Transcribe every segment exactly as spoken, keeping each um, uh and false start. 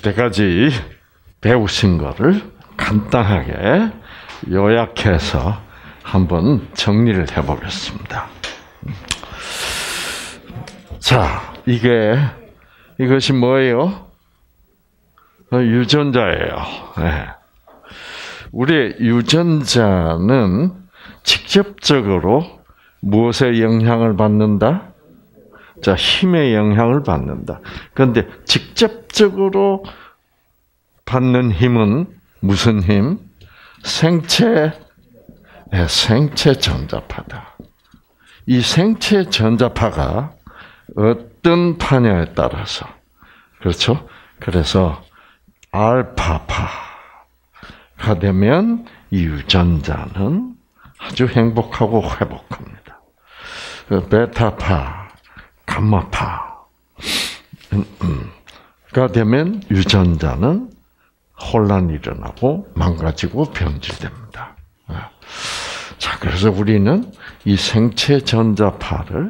이때까지 배우신 거를 간단하게 요약해서 한번 정리를 해보겠습니다. 자, 이게 이것이 뭐예요? 유전자예요. 네. 우리의 유전자는 직접적으로 무엇에 영향을 받는다? 자, 힘의 영향을 받는다. 그런데 직접적으로 받는 힘은 무슨 힘? 생체, 네, 생체 전자파다. 이 생체 전자파가 어떤 파냐에 따라서, 그렇죠? 그래서 알파파가 되면 이 유전자는 아주 행복하고 회복합니다. 베타파, 감마파가 되면 유전자는 혼란이 일어나고 망가지고 변질됩니다. 자, 그래서 우리는 이 생체 전자파를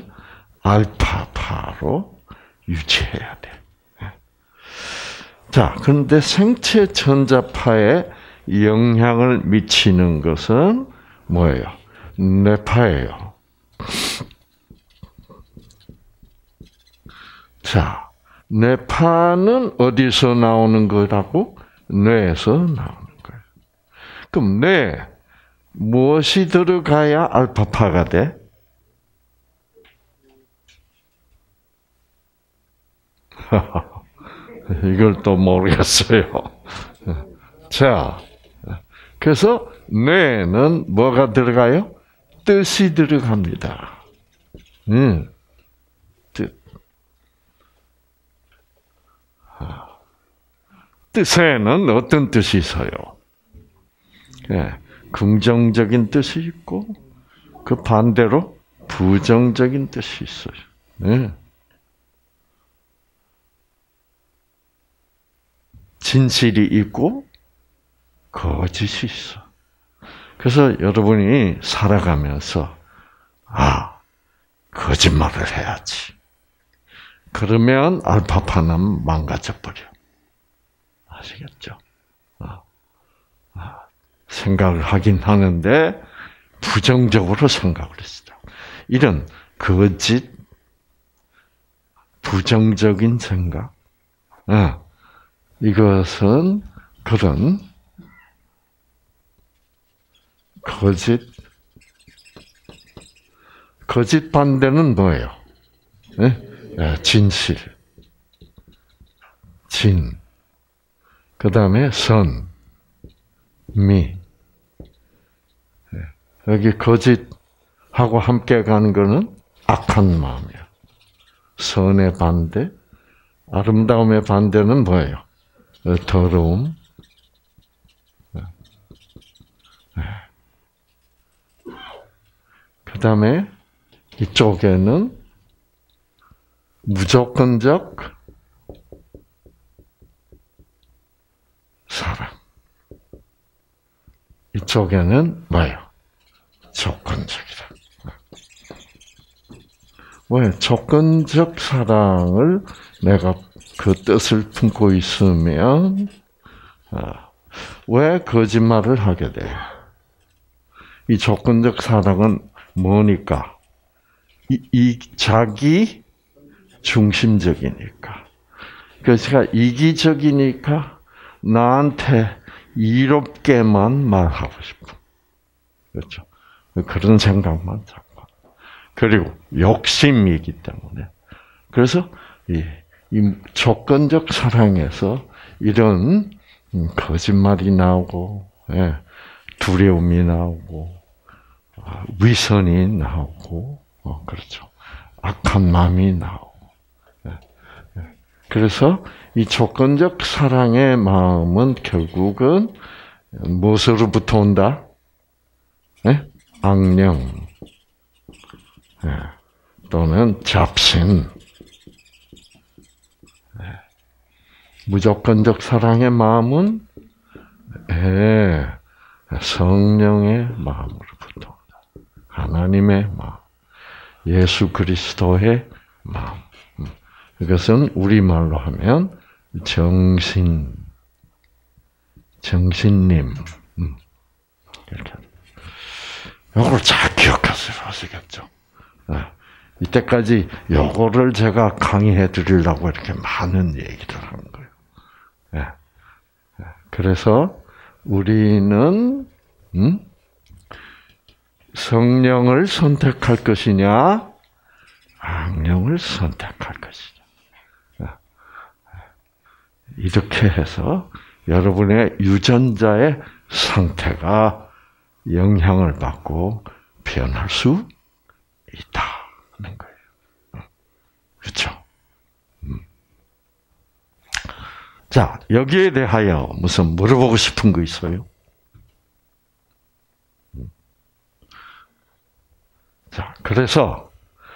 알파파로 유지해야 돼. 자, 그런데 생체 전자파에 영향을 미치는 것은 뭐예요? 뇌파예요. 자, 뇌파는 어디서 나오는 거라고? 뇌에서 나오는 거예요. 그럼 뇌 무엇이 들어가야 알파파가 돼? 이걸 또 모르겠어요. 자, 그래서 뇌에는 뭐가 들어가요? 뜻이 들어갑니다. 음, 뜻. 뜻에는 어떤 뜻이 있어요? 네, 긍정적인 뜻이 있고 그 반대로 부정적인 뜻이 있어요. 네. 진실이 있고 거짓이 있어. 그래서 여러분이 살아가면서 아, 거짓말을 해야지. 그러면 알파파는 망가져 버려. 아시겠죠? 아, 아, 생각을 하긴 하는데 부정적으로 생각을 했어요. 이런 거짓, 부정적인 생각, 아, 이것은 그런 거짓, 거짓 반대는 뭐예요? 네? 진실, 진, 그 다음에 선, 미. 여기 거짓하고 함께 가는 거는 악한 마음이야. 선의 반대, 아름다움의 반대는 뭐예요? 더러움. 그 다음에 이쪽에는 무조건적 사랑. 이쪽에는 뭐예요? 조건적이다. 왜? 조건적 사랑을 내가 그 뜻을 품고 있으면 왜 거짓말을 하게 돼? 이 조건적 사랑은 뭐니까? 이, 이 자기 중심적이니까. 그래서 이기적이니까 나한테 이롭게만 말하고 싶어. 그렇죠? 그런 생각만 자꾸. 그리고 욕심이기 때문에. 그래서 이, 이 조건적 사랑에서 이런 거짓말이 나오고, 예, 두려움이 나오고, 위선이 나오고, 어, 그렇죠. 악한 마음이 나오고. 예, 예. 그래서 이 조건적 사랑의 마음은 결국은 무엇으로부터 온다? 예? 악령, 예. 또는 잡신. 예. 무조건적 사랑의 마음은 예. 성령의 마음으로부터 온다. 하나님의 마음, 예수 그리스도의 마음. 이것은 우리말로 하면 정신, 정신님. 음. 이렇게. 요걸 잘 기억하세요. 아시겠죠? 네. 이때까지 요거를 제가 강의해 드리려고 이렇게 많은 얘기를 한 거예요. 네. 그래서 우리는, 음? 성령을 선택할 것이냐, 악령을 선택할 것이냐. 이렇게 해서 여러분의 유전자의 상태가 영향을 받고 변할 수 있다는 거예요. 그렇죠? 자, 여기에 대하여 무슨 물어보고 싶은 거 있어요? 자, 그래서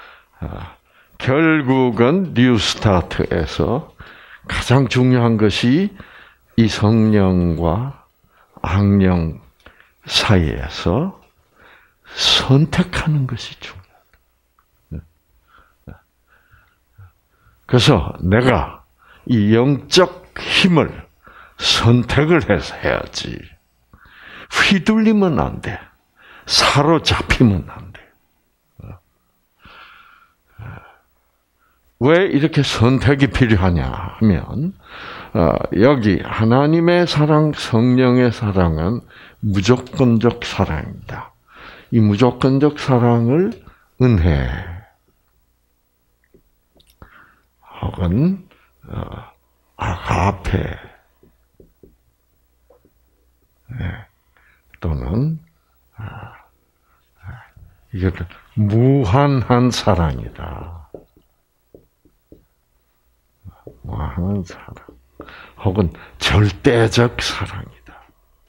결국은 뉴스타트에서 가장 중요한 것이 이 성령과 악령 사이에서 선택하는 것이 중요하다. 그래서 내가 이 영적 힘을 선택을 해서 해야지. 휘둘리면 안 돼. 사로잡히면 안 돼. 왜 이렇게 선택이 필요하냐 하면 여기 하나님의 사랑, 성령의 사랑은 무조건적 사랑입니다. 이 무조건적 사랑을 은혜 혹은 아가페 또는 이게 무한한 사랑이다. 무한한 사랑 혹은 절대적 사랑이다.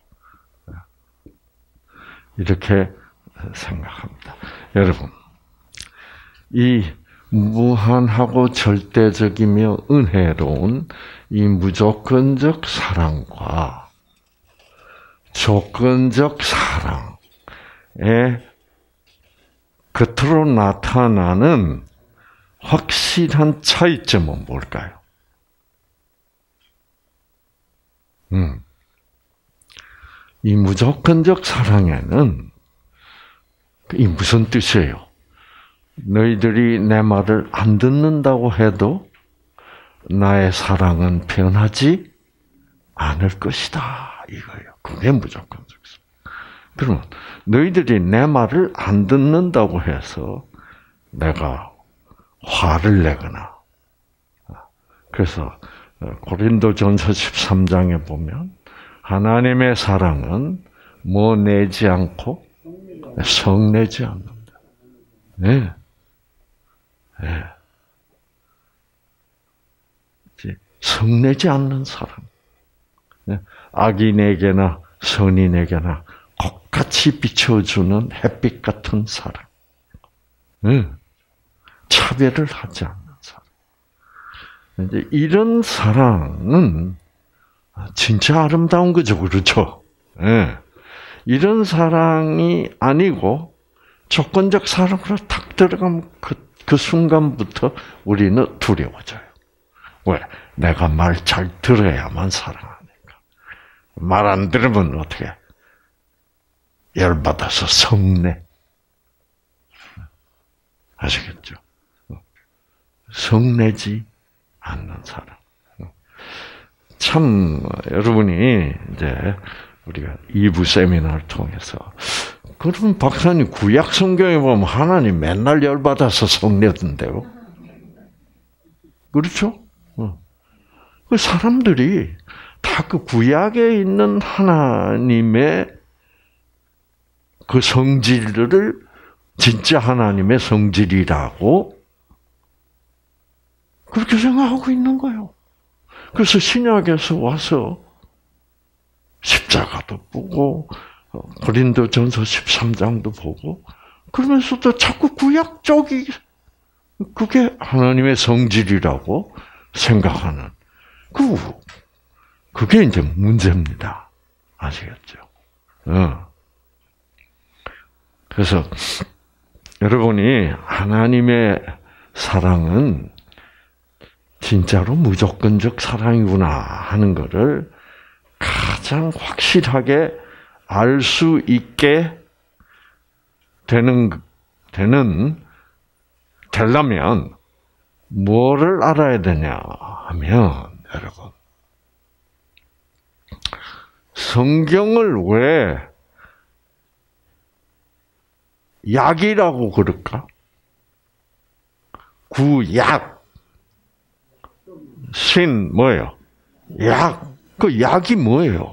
이렇게 생각합니다. 여러분, 이 무한하고 절대적이며 은혜로운 이 무조건적 사랑과 조건적 사랑의 겉으로 나타나는 확실한 차이점은 뭘까요? 음. 이 무조건적 사랑에는 이 무슨 뜻이에요? 너희들이 내 말을 안 듣는다고 해도 나의 사랑은 변하지 않을 것이다. 이거예요. 그게 무조건적 사랑. 그러면 너희들이 내 말을 안 듣는다고 해서 내가 화를 내거나 그래서 고린도전서 십삼 장에 보면 하나님의 사랑은 뭐 내지 않고 성내지 않는다. 네. 네. 성내지 않는 사랑. 네. 악인에게나 선인에게나 똑같이 비춰주는 햇빛 같은 사랑. 네. 차별을 하지 않는 사랑. 이제 이런 사랑은 진짜 아름다운 거죠, 그렇죠? 네. 이런 사랑이 아니고 조건적 사랑으로 탁 들어가면 그, 그 순간부터 우리는 두려워져요. 왜? 내가 말 잘 들어야만 사랑하니까. 말 안 들으면 어떻게? 열받아서 성내. 아시겠죠? 성내지 않는 사람. 참, 여러분이, 이제, 우리가 이 부 세미나를 통해서, 그럼 박사님, 구약 성경에 보면 하나님 맨날 열받아서 성내던데요? 그렇죠? 그 사람들이 다 그 구약에 있는 하나님의 그 성질을 진짜 하나님의 성질이라고 그렇게 생각하고 있는 거예요. 그래서 신약에서 와서 십자가도 보고 고린도전서 십삼 장도 보고 그러면서도 자꾸 구약 쪽이 그게 하나님의 성질이라고 생각하는 그 그게 이제 문제입니다. 아시겠죠? 어. 그래서 여러분이 하나님의 사랑은 진짜로 무조건적 사랑이구나 하는 것을 가장 확실하게 알 수 있게 되는, 되는, 되려면 뭐를 알아야 되냐 하면, 여러분, 성경을 왜 약이라고 그럴까? 구약. 신 뭐예요? 약. 그 약이 뭐예요?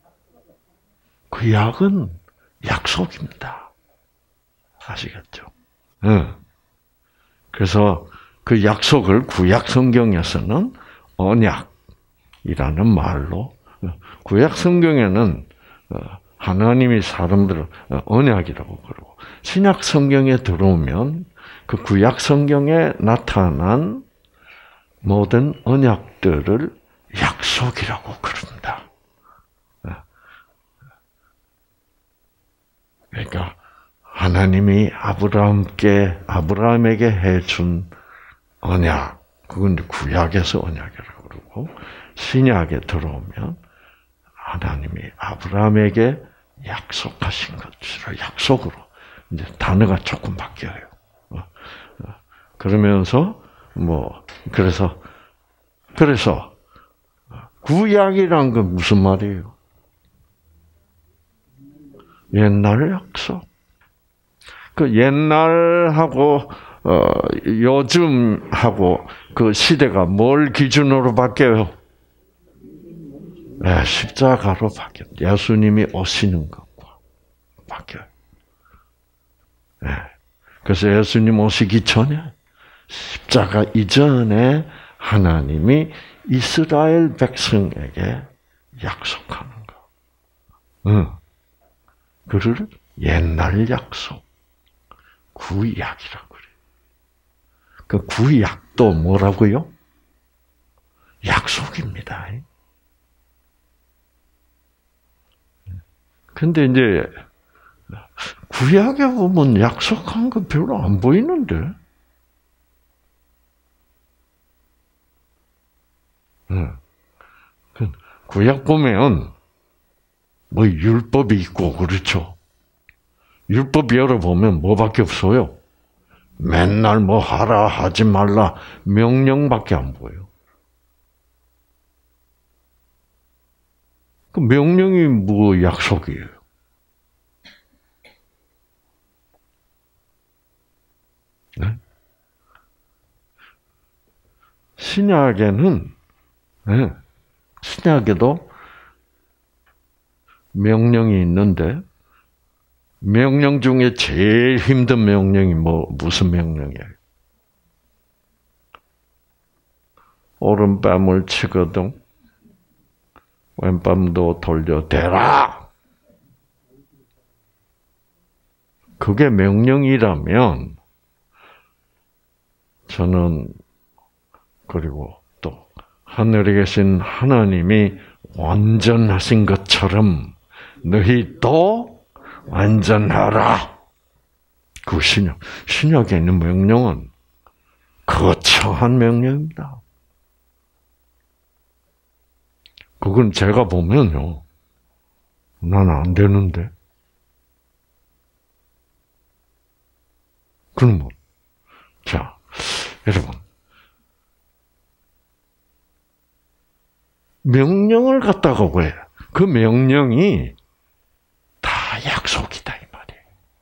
그 약은 약속입니다. 아시겠죠? 응. 그래서 그 약속을 구약 성경에서는 언약이라는 말로, 구약 성경에는 하나님이 사람들을 언약이라고 그러고, 신약 성경에 들어오면 그 구약 성경에 나타난 모든 언약들을 약속이라고 그럽니다. 그러니까 하나님이 아브라함께 아브라함에게 해준 언약, 그건 구약에서 언약이라고 그러고, 신약에 들어오면 하나님이 아브라함에게 약속하신 것으로, 약속으로 이제 단어가 조금 바뀌어요. 그러면서 뭐 그래서 그래서 구약이란 건 무슨 말이에요? 옛날 약속. 그 옛날하고 어, 요즘하고 그 시대가 뭘 기준으로 바뀌어요? 네, 십자가로 바뀌어요. 예수님이 오시는 것과 바뀌어요. 네. 그래서 예수님 오시기 전에 십자가 이전에 하나님이 이스라엘 백성에게 약속하는 거. 응. 그를 옛날 약속, 구약이라고 그래요. 그 구약도 뭐라고요? 약속입니다. 근데 이제 구약에 보면 약속한 거 별로 안 보이는데. 구약 보면 뭐 율법이 있고 그렇죠. 율법 열어보면 뭐밖에 없어요. 맨날 뭐 하라 하지 말라 명령밖에 안 보여요. 그 명령이 뭐 약속이에요. 네? 신약에는 네, 신약에도 명령이 있는데 명령 중에 제일 힘든 명령이 뭐 무슨 명령이에요? 오른뺨을 치거든 왼뺨도 돌려대라. 그게 명령이라면 저는 그리고 또 하늘에 계신 하나님이 완전하신 것처럼 너희도 완전하라. 그 신약, 신약에 있는 명령은 거창한 명령입니다. 그건 제가 보면요, 나는 안 되는데. 그러면, 자, 여러분. 명령을 갖다가 왜? 그 명령이 다 약속이다, 이 말이에요.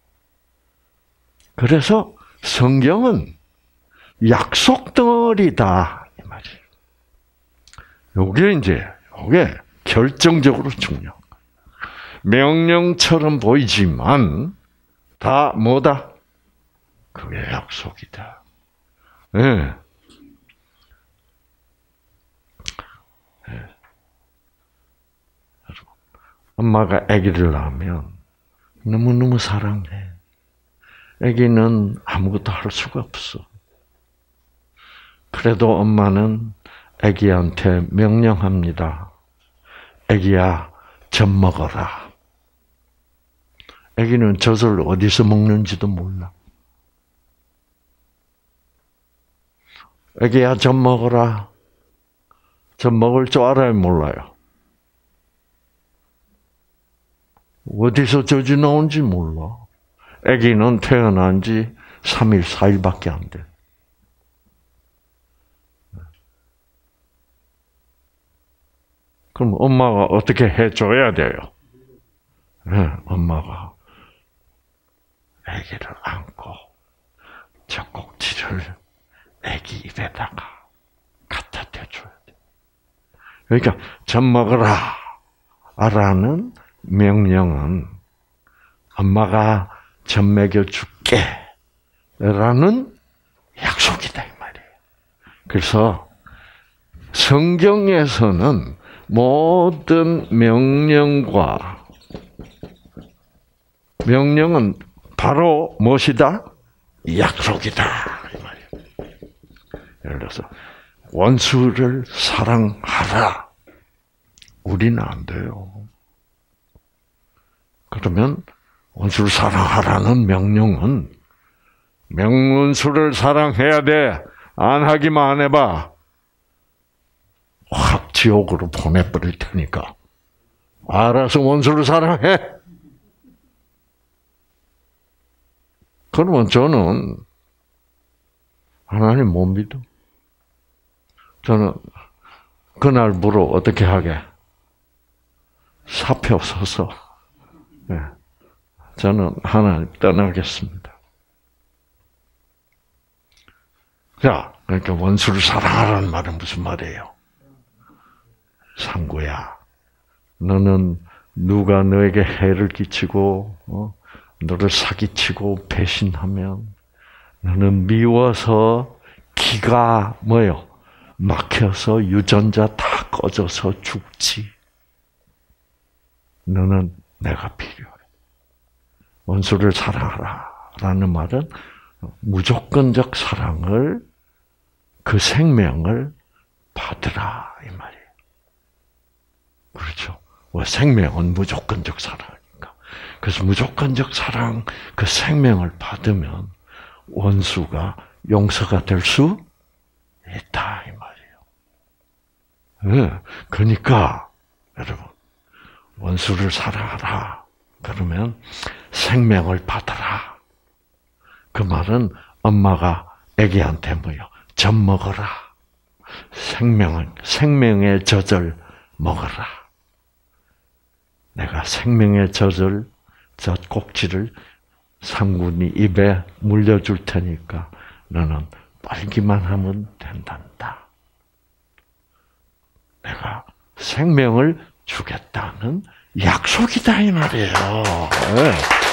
그래서 성경은 약속 덩어리다, 이 말이에요. 요게 이제, 요게 결정적으로 중요한 거예요. 명령처럼 보이지만, 다 뭐다? 그게 약속이다. 예. 네. 네. 엄마가 아기를 낳으면 너무너무 사랑해. 아기는 아무것도 할 수가 없어. 그래도 엄마는 아기한테 명령합니다. 아기야, 젖 먹어라. 아기는 젖을 어디서 먹는지도 몰라. 애기야, 젖 먹어라. 젖 먹을 줄 알아요, 몰라요? 어디서 젖이 나온지 몰라. 애기는 태어난 지 삼 일, 사 일밖에 안 돼. 그럼 엄마가 어떻게 해줘야 돼요? 네, 엄마가 아기를 안고 젖꼭지를 아기 입에다가 갖다 대줘야 돼. 그러니까 젖 먹어라 라는 명령은 엄마가 젖 먹여줄게 라는 약속이다 이 말이에요. 그래서 성경에서는 모든 명령과 명령은 바로 무엇이다? 약속이다 이 말이에요. 예를 들어서 원수를 사랑하라. 우리는 안 돼요. 그러면 원수를 사랑하라는 명령은 명원수를 사랑해야 돼. 안 하기만 안 해봐. 확 지옥으로 보내버릴 테니까. 알아서 원수를 사랑해. 그러면 저는 하나님 못 믿어. 저는 그날부로 어떻게 하게? 사표 써서 네. 저는 하나님 떠나겠습니다. 자, 그러니까 원수를 사랑하라는 말은 무슨 말이에요? 상구야, 너는 누가 너에게 해를 끼치고 어? 너를 사기치고 배신하면 너는 미워서 기가 뭐요? 막혀서 유전자 다 꺼져서 죽지. 너는 내가 필요해. 원수를 사랑하라 라는 말은 무조건적 사랑을, 그 생명을 받으라 이 말이에요. 그렇죠. 생명은 무조건적 사랑이니까. 그래서 무조건적 사랑, 그 생명을 받으면 원수가 용서가 될 수 있다 이 말이에요. 네. 그러니까 여러분 원수를 사랑하라. 그러면 생명을 받아라. 그 말은 엄마가 아기한테 뭐요? 젖 먹어라. 생명은 생명의 젖을 먹어라. 내가 생명의 젖을 젖 꼭지를 상군이 입에 물려줄 테니까 너는 빨기만 하면 된단다. 내가 생명을 주겠다는 약속이다 이 말이에요. 네.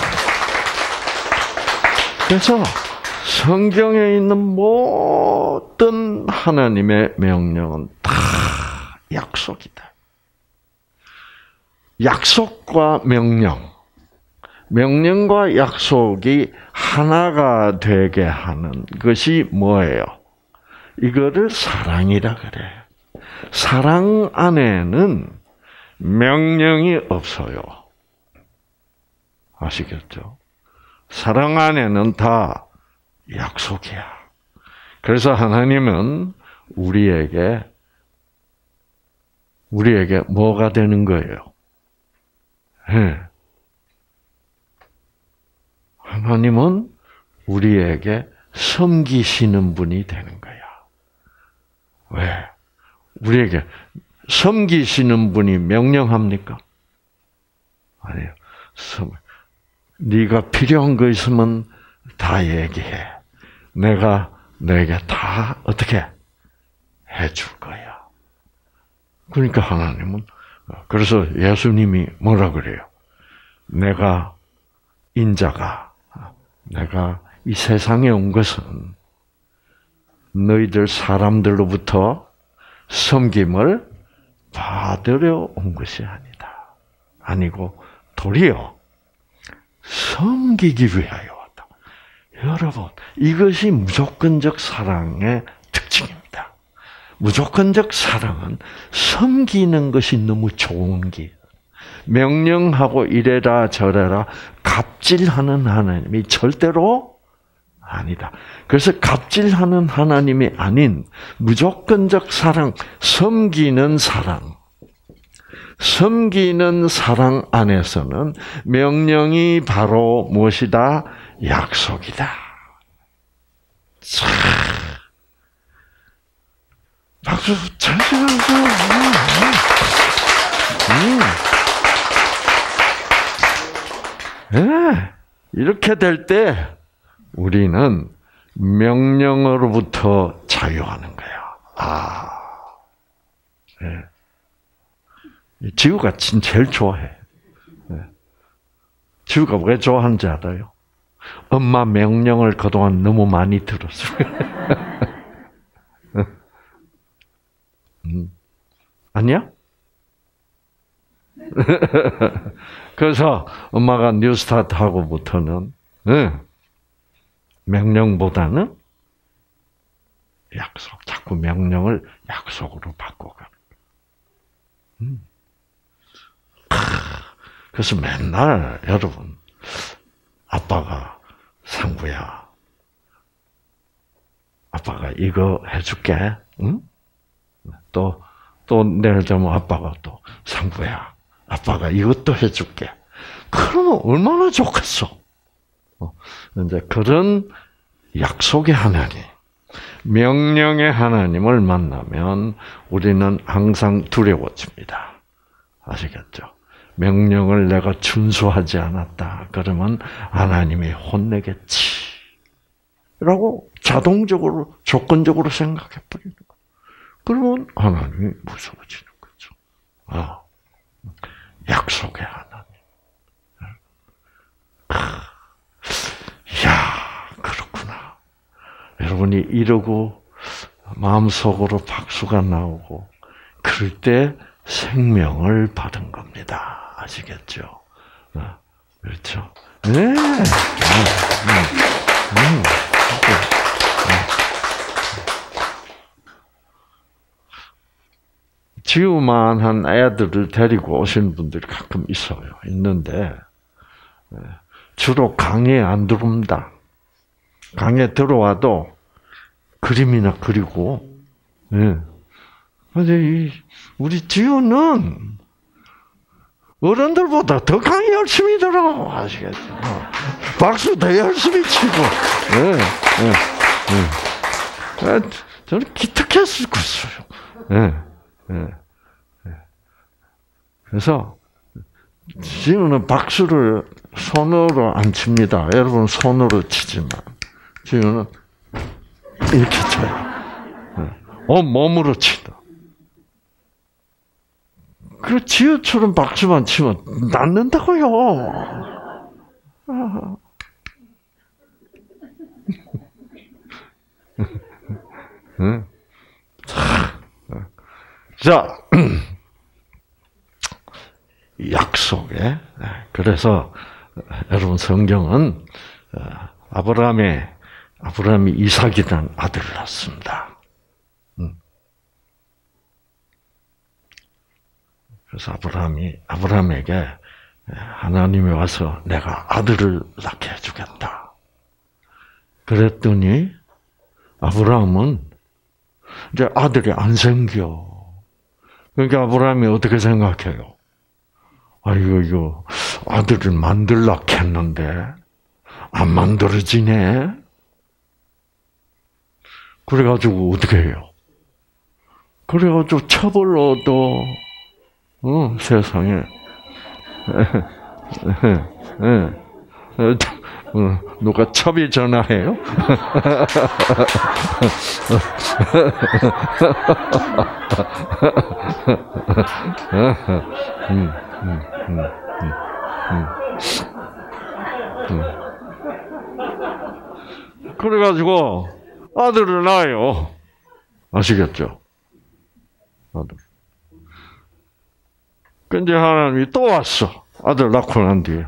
그래서 성경에 있는 모든 하나님의 명령은 다 약속이다. 약속과 명령, 명령과 약속이 하나가 되게 하는 것이 뭐예요? 이거를 사랑이라 그래. 사랑 안에는 명령이 없어요. 아시겠죠? 사랑 안에는 다 약속이야. 그래서 하나님은 우리에게 우리에게 뭐가 되는 거예요? 네. 하나님은 우리에게 섬기시는 분이 되는 거야. 왜? 우리에게 섬기시는 분이 명령합니까? 아니요. 네가 필요한 거 있으면 다 얘기해. 내가 너에게 다 어떻게 해줄 거야. 그러니까 하나님은, 그래서 예수님이 뭐라 그래요? 내가 인자가, 내가 이 세상에 온 것은 너희들 사람들로부터 섬김을 받으려 온 것이 아니다. 아니고 도리어 섬기기 위하여 왔다. 여러분, 이것이 무조건적 사랑의 특징입니다. 무조건적 사랑은 섬기는 것이 너무 좋은 길. 명령하고 이래라 저래라 갑질하는 하나님이 절대로 아니다. 그래서 갑질하는 하나님이 아닌 무조건적 사랑, 섬기는 사랑. 섬기는 사랑 안에서는 명령이 바로 무엇이다? 약속이다. 자, 박수 잘 치면서. 음. 네, 이렇게 될 때 우리는 명령으로부터 자유하는 거야. 아, 네. 지우가 진짜 제일 좋아해. 네. 지우가 왜 좋아하는지 알아요? 엄마 명령을 그동안 너무 많이 들었어요. 음. 아니야? 그래서 엄마가 뉴스타트 하고부터는 네. 명령보다는 약속, 자꾸 명령을 약속으로 바꿔가. 음. 그래서 맨날 여러분, 아빠가 상구야, 아빠가 이거 해줄게. 응? 또, 또 내일 되면 아빠가 또 상구야, 아빠가 이것도 해줄게. 그러면 얼마나 좋겠어. 어, 이제 그런 약속의 하나님, 명령의 하나님을 만나면 우리는 항상 두려워집니다. 아시겠죠? 명령을 내가 준수하지 않았다. 그러면 하나님이 혼내겠지. 라고 자동적으로, 조건적으로 생각해 버리는 거예요. 그러면 하나님이 무서워지는 거죠. 아, 약속의 하나님. 이야, 그렇구나. 여러분이 이러고 마음속으로 박수가 나오고 그럴 때 생명을 받은 겁니다. 아시겠죠? 그렇죠? 네. 음, 음, 음. 지우만한 애들을 데리고 오시는 분들이 가끔 있어요. 있는데 주로 강에 안 들어옵니다. 강에 들어와도 그림이나 그리고, 예. 근데 이 우리 지우는 어른들보다 더 강의 열심히 들어. 아시겠죠? 박수 더 열심히 치고, 예, 예, 예. 저는 기특했을 것어요. 예, 예, 예. 그래서 지우는 박수를 손으로 안 칩니다. 여러분 손으로 치지만 지우는 이렇게 쳐요. 온 몸으로 치다. 그 지우처럼 박수만 치면 낫는다고요. 자, 약속에. 그래서 여러분 성경은 아브라함의 아브라함이 이삭이라는 아들을 낳습니다. 그래서 아브라함이 아브라함에게 하나님이 와서 내가 아들을 낳게 해주겠다. 그랬더니 아브라함은 이제 아들이 안 생겨. 그러니까 아브라함이 어떻게 생각해요? 아이고, 이거 아들을 만들려고 했는데 안 만들어지네. 그래가지고 어떻게 해요? 그래가지고 첩을 얻어. 어, 세상에. 누가 첩이 전화해요? 음, 음, 음, 음, 음. 그래가지고 아들을 낳아요. 아시겠죠? 아들. 근데 하나님이 또 왔어. 아들 낳고 난 뒤에.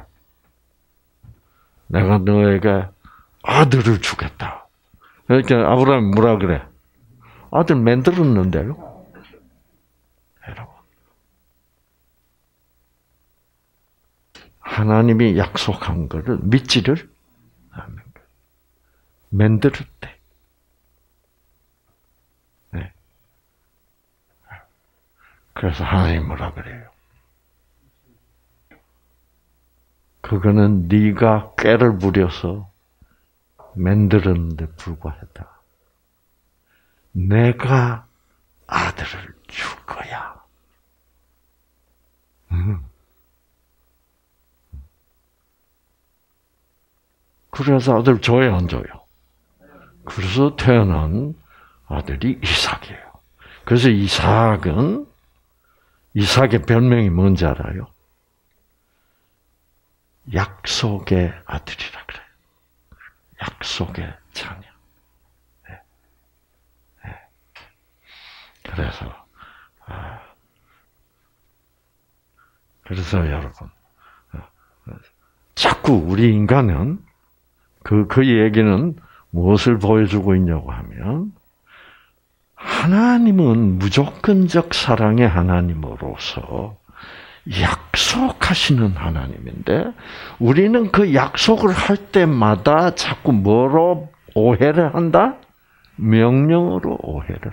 내가 너에게 아들을 주겠다. 그러니까 아브라함이 뭐라 그래? 아들 만들었는데요? 여러분. 하나님이 약속한 것을 믿지를 않는 거예요. 만들었대. 네. 그래서 하나님 뭐라 그래요? 그거는 네가 꾀를 부려서 만들었는데 불과하다. 내가 아들을 줄 거야. 음. 그래서 아들 줘요, 안 줘요? 그래서 태어난 아들이 이삭이에요. 그래서 이삭은, 이삭의 별명이 뭔지 알아요? 약속의 아들이라 그래요. 약속의 자녀. 네. 네. 그래서, 아, 그래서 여러분, 자꾸 우리 인간은 그, 그 얘기는 무엇을 보여주고 있냐고 하면, 하나님은 무조건적 사랑의 하나님으로서 약속하시는 하나님인데, 우리는 그 약속을 할 때마다 자꾸 뭐로 오해를 한다? 명령으로 오해를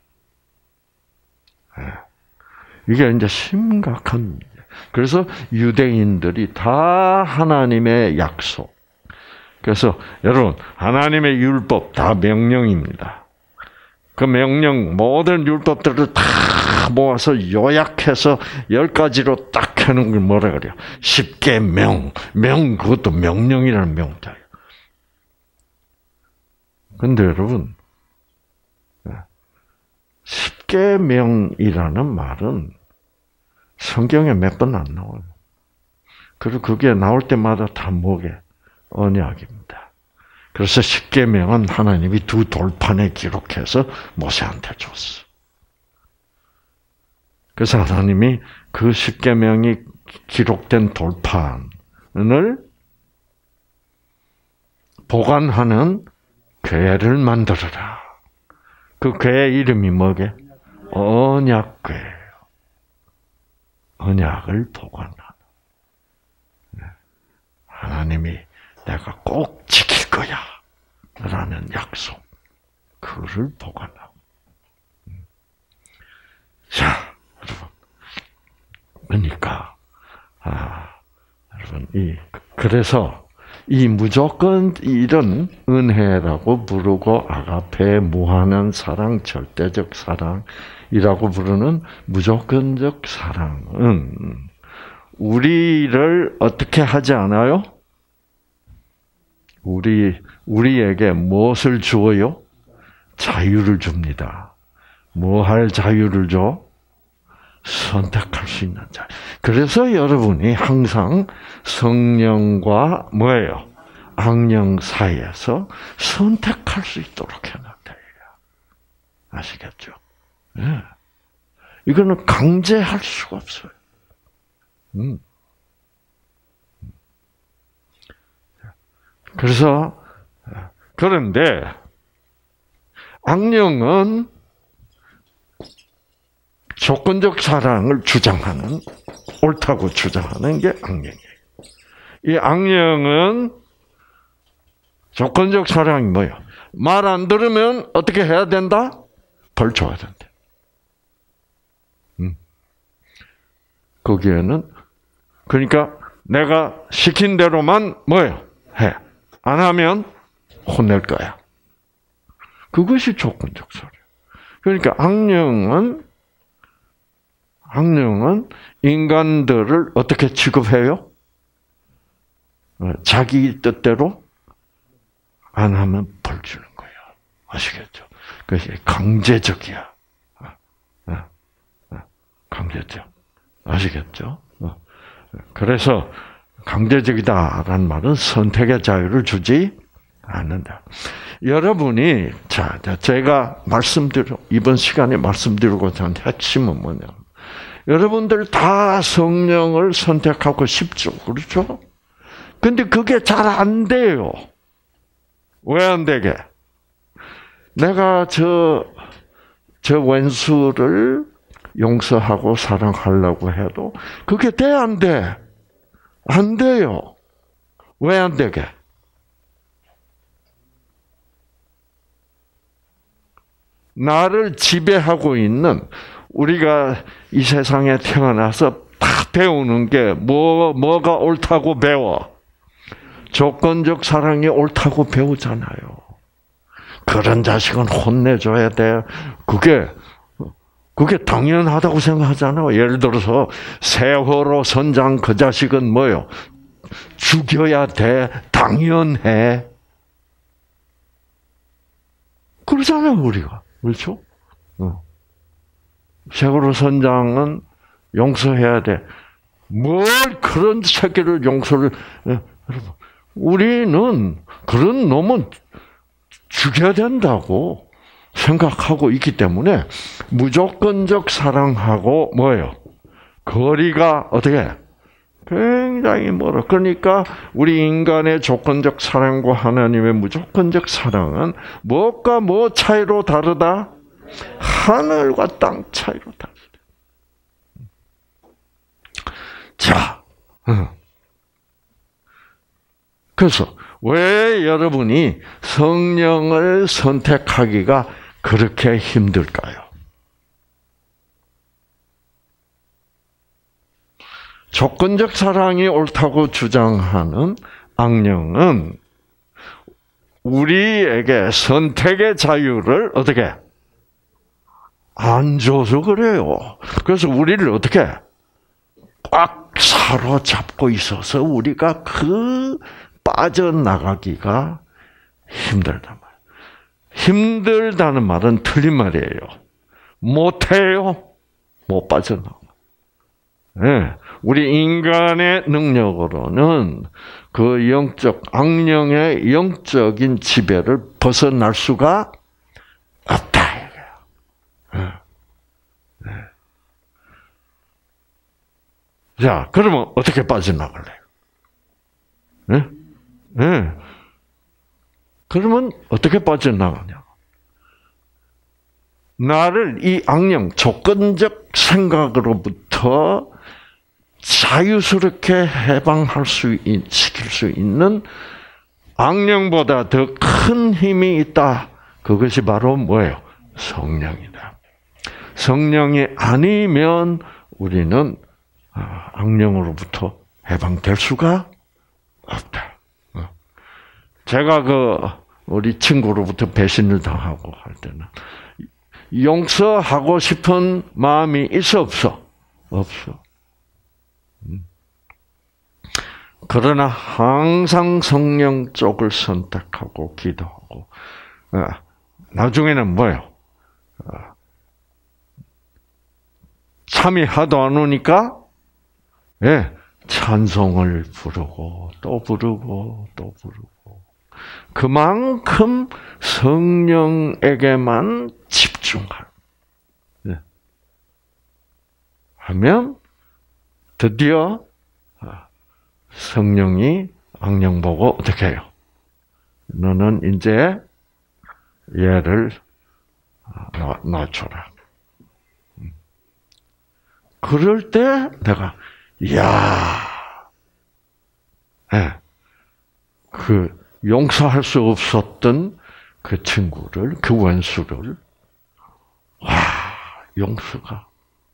한다. 이게 이제 심각한 문제. 그래서 유대인들이 다 하나님의 약속. 그래서 여러분, 하나님의 율법 다 명령입니다. 그 명령, 모든 율법들을 다 모아서 요약해서 열 가지로 딱 해놓은 걸 뭐라 그래요? 쉽게 명. 명, 그것도 명령이라는 명자예요. 근데 여러분, 쉽게 명이라는 말은 성경에 몇 번 안 나와요. 그리고 그게 나올 때마다 다 뭐게? 언약입니다. 그래서 십계명은 하나님이 두 돌판에 기록해서 모세한테 줬어. 그래서 하나님이 그 십계명이 기록된 돌판을 보관하는 궤를 만들어라. 그 궤 이름이 뭐게? 언약궤예요. 언약을 보관하는. 하나님이 내가 꼭 지킬 거야 라는 약속. 그를 보관하고. 자, 여러분. 그러니까, 아, 여러분, 이, 그래서 이 무조건 이런 은혜라고 부르고 아가페, 무한한 사랑, 절대적 사랑이라고 부르는 무조건적 사랑은 우리를 어떻게 하지 않아요? 우리, 우리에게 무엇을 주어요? 자유를 줍니다. 뭐 할 자유를 줘? 선택할 수 있는 자유. 그래서 여러분이 항상 성령과 뭐예요? 악령 사이에서 선택할 수 있도록 해놨다. 아시겠죠? 네. 이거는 강제할 수가 없어요. 음. 그래서 그런데 악령은 조건적 사랑을 주장하는, 옳다고 주장하는 게 악령이에요. 이 악령은 조건적 사랑이 뭐예요? 말 안 들으면 어떻게 해야 된다? 벌 줘야 된다. 음. 거기에는 그러니까 내가 시킨 대로만 뭐예요? 해. 안 하면 혼낼 거야. 그것이 조건적 사랑. 그러니까 악령은 악령은 인간들을 어떻게 취급해요? 자기 뜻대로 안 하면 벌 주는 거예요. 아시겠죠? 그것이 강제적이야. 강제적. 아시겠죠? 그래서 강제적이다라는 말은 선택의 자유를 주지 않는다. 여러분이 자, 제가 말씀드려 이번 시간에 말씀드리고자 하는 핵심은 뭐냐면 여러분들 다 성령을 선택하고 싶죠. 그렇죠? 근데 그게 잘 안 돼요. 왜 안 되게? 내가 저, 저 왼수를 용서하고 사랑하려고 해도 그게 돼, 안 돼? 안 돼요. 왜 안 되게? 나를 지배하고 있는, 우리가 이 세상에 태어나서 다 배우는 게 뭐, 뭐가 옳다고 배워? 조건적 사랑이 옳다고 배우잖아요. 그런 자식은 혼내줘야 돼. 그게, 그게 당연하다고 생각하잖아요. 예를 들어서, 세월호 선장 그 자식은 뭐요? 죽여야 돼. 당연해. 그러잖아요, 우리가. 그렇죠? 어. 세월호 선장은 용서해야 돼. 뭘 그런 새끼를 용서를, 여러분, 우리는 그런 놈은 죽여야 된다고 생각하고 있기 때문에 무조건적 사랑하고 뭐예요? 거리가 어떻게? 굉장히 멀어. 그러니까 우리 인간의 조건적 사랑과 하나님의 무조건적 사랑은 무엇과 뭐 차이로 다르다? 하늘과 땅 차이로 다르다. 자, 그래서 왜 여러분이 성령을 선택하기가 그렇게 힘들까요? 조건적 사랑이 옳다고 주장하는 악령은 우리에게 선택의 자유를 어떻게 안 줘서 그래요. 그래서 우리를 어떻게 꽉 사로잡고 있어서 우리가 그 빠져나가기가 힘들단 말이에요. 힘들다는 말은 틀린 말이에요. 못해요. 못 빠져나가. 네. 우리 인간의 능력으로는 그 영적, 악령의 영적인 지배를 벗어날 수가 없다. 네. 네. 자, 그러면 어떻게 빠져나갈래요? 네? 네. 그러면 어떻게 빠져나가냐? 나를 이 악령, 조건적 생각으로부터 자유스럽게 해방할 수, 시킬 수 있는 악령보다 더 큰 힘이 있다. 그것이 바로 뭐예요? 성령이다. 성령이 아니면 우리는 악령으로부터 해방될 수가 없다. 제가 그 우리 친구로부터 배신을 당하고 할 때는 용서하고 싶은 마음이 있어 없어? 없어. 그러나 항상 성령 쪽을 선택하고 기도하고 나중에는 뭐예요? 참이 하도 안 오니까 예, 찬송을 부르고 또 부르고 또 부르고 그만큼 성령에게만 집중할 예. 하면 드디어 성령이 악령 보고 어떻게 해요? 너는 이제 얘를 놔줘라. 그럴 때 내가 이야, 네. 그 용서할 수 없었던 그 친구를, 그 원수를 와, 용서가.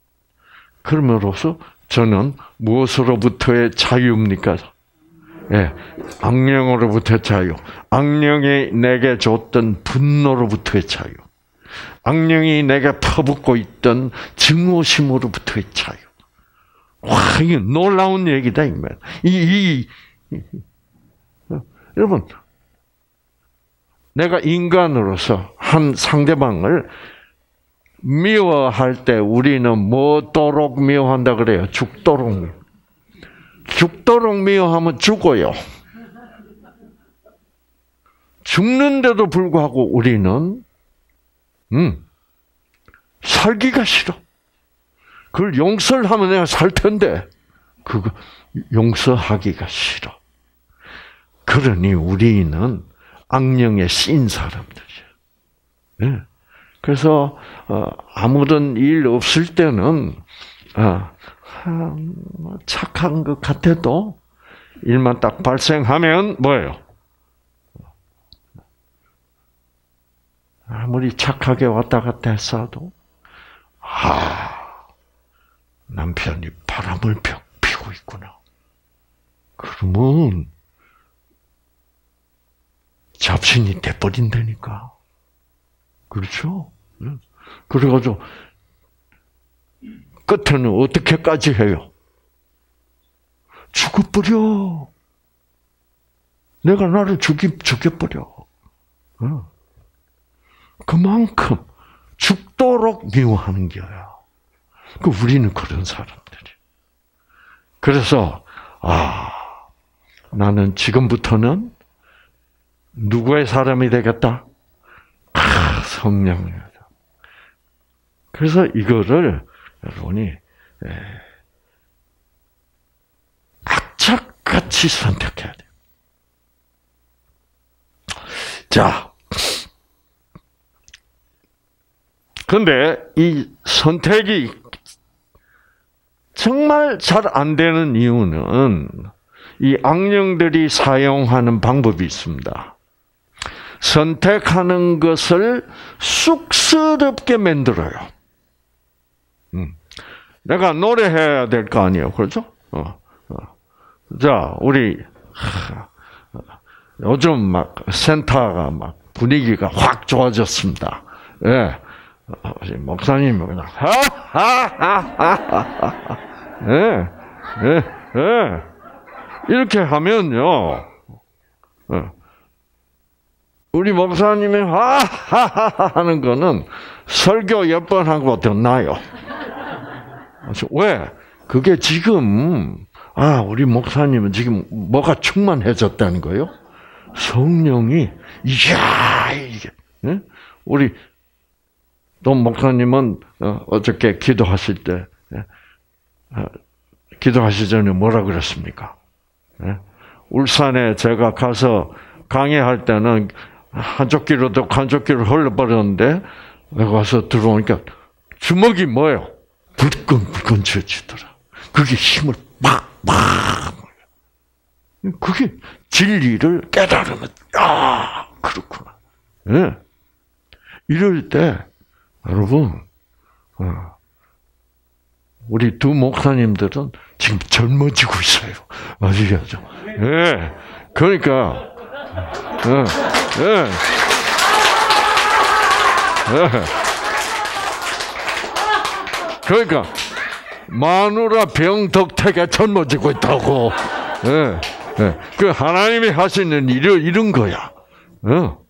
그럼으로써 저는 무엇으로부터의 자유입니까? 예, 악령으로부터의 자유. 악령이 내게 줬던 분노로부터의 자유. 악령이 내게 퍼붓고 있던 증오심으로부터의 자유. 와, 이게 놀라운 얘기다, 이 말. 이, 이, 이, 여러분, 내가 인간으로서 한 상대방을 미워할 때 우리는 뭐도록 미워한다 그래요? 죽도록. 죽도록 미워하면 죽어요. 죽는데도 불구하고 우리는 음, 살기가 싫어. 그걸 용서를 하면 내가 살 텐데 그거 용서하기가 싫어. 그러니 우리는 악령에 씌인 사람들이야. 네. 그래서 아무런 일 없을 때는 착한 것 같아도 일만 딱 발생하면 뭐예요? 아무리 착하게 왔다 갔다 했어도 아 남편이 바람을 피우고 있구나. 그러면 잡신이 돼버린다니까. 그렇죠? 그래가지고 끝에는 어떻게까지 해요? 죽어버려. 내가 나를 죽이, 죽여버려. 그만큼 죽도록 미워하는 거야. 그 우리는 그런 사람들이. 그래서 아 나는 지금부터는 누구의 사람이 되겠다? 아, 성령이다. 그래서 이거를 여러분이 악착같이 선택해야 돼요. 자, 그런데 이 선택이 정말 잘 안 되는 이유는 이 악령들이 사용하는 방법이 있습니다. 선택하는 것을 쑥스럽게 만들어요. 음. 내가 노래해야 될 거 아니에요, 그렇죠? 어, 어. 자, 우리 하, 요즘 막 센터가 막 분위기가 확 좋아졌습니다. 예, 목사님 그냥 하하하하하, 예, 예, 예, 이렇게 하면요. 어. 우리 목사님이 하하하 하는 거는 설교 몇 번 하고 더 나요. 왜? 그게 지금 아 우리 목사님은 지금 뭐가 충만해졌다는 거예요? 성령이 이야 이게 네? 우리 또 목사님은 어저께 기도하실 때 기도하시기 전에 뭐라 그랬습니까? 울산에 제가 가서 강의할 때는 한쪽 귀로도 한쪽 귀로 흘러버렸는데 내가 와서 들어오니까 주먹이 뭐예요? 불끈불끈 쥐어지더라. 그게 힘을 팍팍. 그게 진리를 깨달으면 야 그렇구나. 네. 이럴 때 여러분 우리 두 목사님들은 지금 젊어지고 있어요. 아시겠죠? 예. 네. 그러니까 예. 예. 예. 그러니까 마누라 병덕택에 젊어지고 있다고. 예. 예. 그 하나님이 하시는 일이 이런 거야. 어.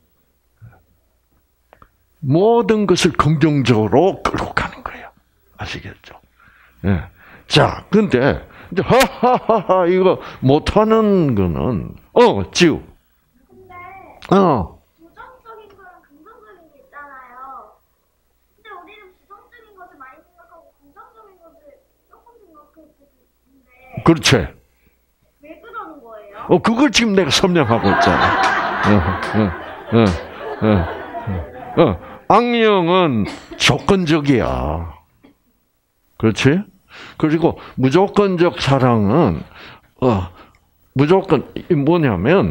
모든 것을 긍정적으로 끌고 가는 거예요. 아시겠죠? 예. 자, 근데 이제 하하하하 이거 못하는 거는 어 지우. 근데 어. 부정적인 거랑 긍정적인 게 있잖아요. 근데 우리는 부정적인 것을 많이 생각하고 긍정적인 것을 조금 생각할 때도 있는데. 그렇지. 왜 그러는 거예요? 어 그걸 지금 내가 설명하고 있잖아. 어, 어, 어, 어, 어. 악령은 조건적이야. 그렇지? 그리고 무조건적 사랑은 어 무조건 뭐냐면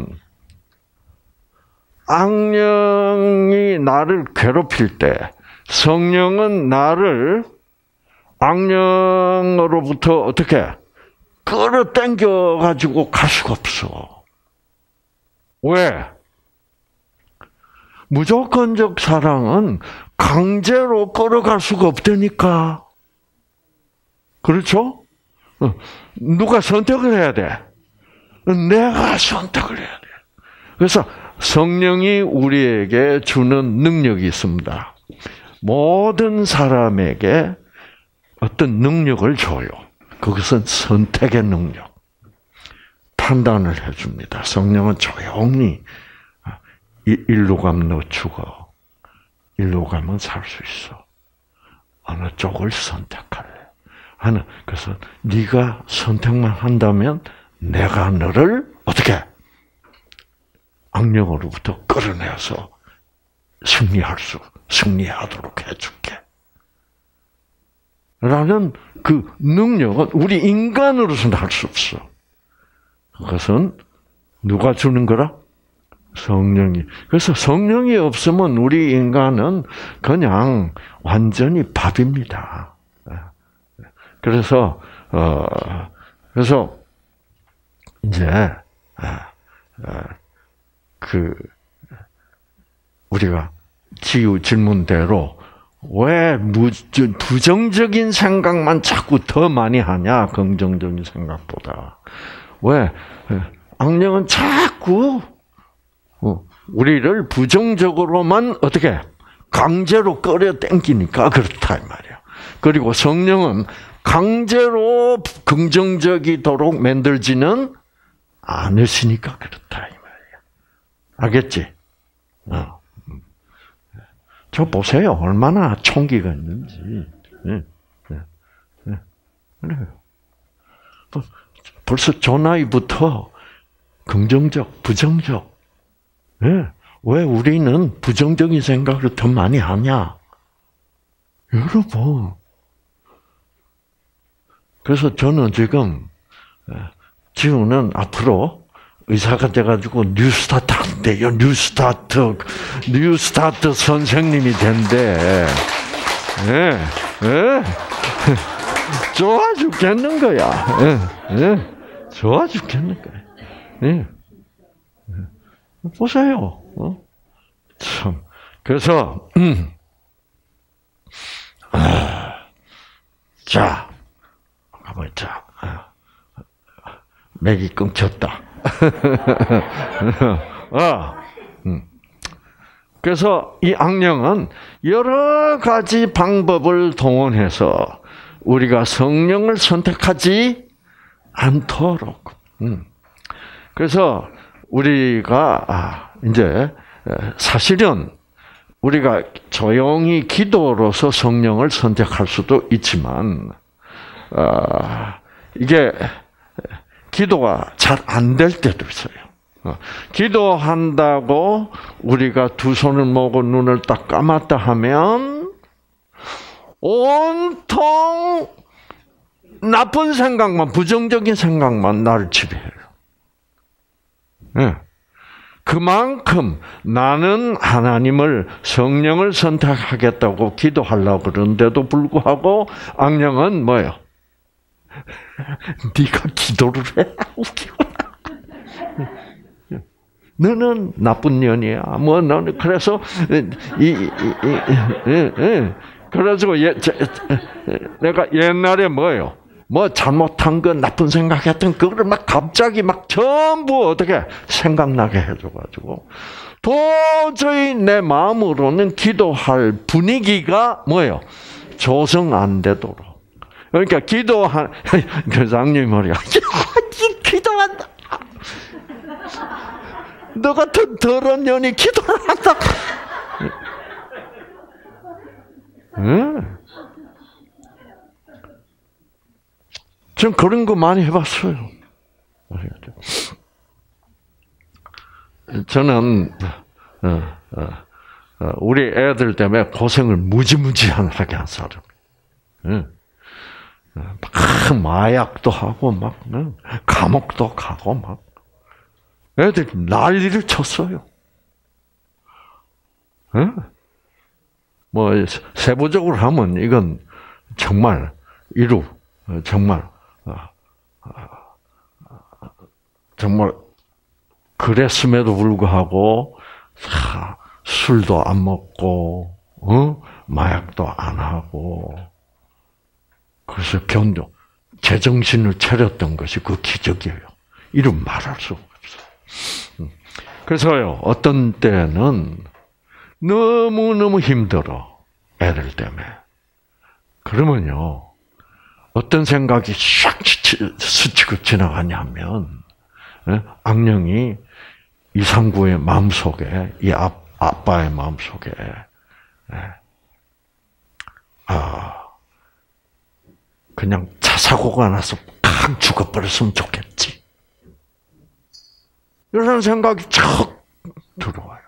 악령이 나를 괴롭힐 때 성령은 나를 악령으로부터 어떻게 끌어당겨 가지고 갈 수가 없어. 왜? 무조건적 사랑은 강제로 끌어갈 수가 없다니까. 그렇죠? 누가 선택을 해야 돼? 내가 선택을 해야 돼. 그래서 성령이 우리에게 주는 능력이 있습니다. 모든 사람에게 어떤 능력을 줘요. 그것은 선택의 능력. 판단을 해줍니다. 성령은 조용히 일로 가면 너 죽어. 일로 가면 살 수 있어. 어느 쪽을 선택할래? 하는. 그래서 네가 선택만 한다면 내가 너를 어떻게 악령으로부터 끌어내서 승리할 수, 승리하도록 해줄게. 라는 그 능력은 우리 인간으로서는 할 수 없어. 그것은 누가 주는 거라? 성령이. 그래서 성령이 없으면 우리 인간은 그냥 완전히 밥입니다. 그래서, 어, 그래서, 이제, 그, 우리가 지우 질문대로 왜 부정적인 생각만 자꾸 더 많이 하냐, 긍정적인 생각보다. 왜? 악령은 자꾸 우리를 부정적으로만 어떻게 강제로 끌어당기니까 그렇다 이 말이야. 그리고 성령은 강제로 긍정적이도록 만들지는 않으시니까 그렇다 이 말이야. 알겠지? 어. 저 보세요. 얼마나 총기가 있는지. 네. 네. 네. 그래요. 벌써 저 나이부터 긍정적, 부정적. 네. 왜 우리는 부정적인 생각을 더 많이 하냐? 여러분. 그래서 저는 지금 지우는 앞으로 의사가 돼가지고 뉴스타트 한대요. 뉴스타트, 뉴스타트 선생님이 된대. 예, 예. 좋아 죽겠는 거야. 예, 예. 좋아 죽겠는 거야. 예. 보세요. 어? 참. 그래서, 음. 아, 자, 가만 자, 맥이 끊겼다. 아, 음. 그래서 이 악령은 여러 가지 방법을 동원해서 우리가 성령을 선택하지 않도록. 음. 그래서 우리가 아, 이제 사실은 우리가 조용히 기도로서 성령을 선택할 수도 있지만 아, 이게 기도가 잘 안 될 때도 있어요. 기도한다고 우리가 두 손을 모으고 눈을 딱 감았다 하면 온통 나쁜 생각만, 부정적인 생각만 나를 지배해요. 네. 그만큼 나는 하나님을, 성령을 선택하겠다고 기도하려고 그러는데도 불구하고 악령은 뭐예요? 네가 기도를 해? 웃기구나. 너는 나쁜 년이야. 뭐 너는 그래서 이, 이, 이, 이 그래가지고 예, 제, 내가 옛날에 뭐예요? 뭐 잘못한 건 나쁜 생각했던 그거를 막 갑자기 막 전부 어떻게 생각나게 해줘가지고 도저히 내 마음으로는 기도할 분위기가 뭐예요? 조성 안 되도록. 그러니까 기도한 그 장님이 말이야. 기도한다. 너 같은 더러운 년이 기도를 한다. 응. 전 그런 거 많이 해봤어요. 저는 우리 애들 때문에 고생을 무지무지하게 한 사람이에요. 막 마약도 하고 막 감옥도 가고 막 애들이 난리를 쳤어요. 뭐 세부적으로 하면 이건 정말 이루 정말 정말 그랬음에도 불구하고 술도 안 먹고 어? 마약도 안 하고 그래서 견뎌 제정신을 차렸던 것이 그 기적이에요. 이름 말할 수 없어요. 그래서요 어떤 때는 너무 너무 힘들어 애들 때문에 그러면요. 어떤 생각이 샥 스치고 지나가냐면 악령이 이상구의 마음속에 이 아빠의 마음속에 아 그냥 차 사고가 나서 팍 죽어버렸으면 좋겠지. 이런 생각이 척 들어와요.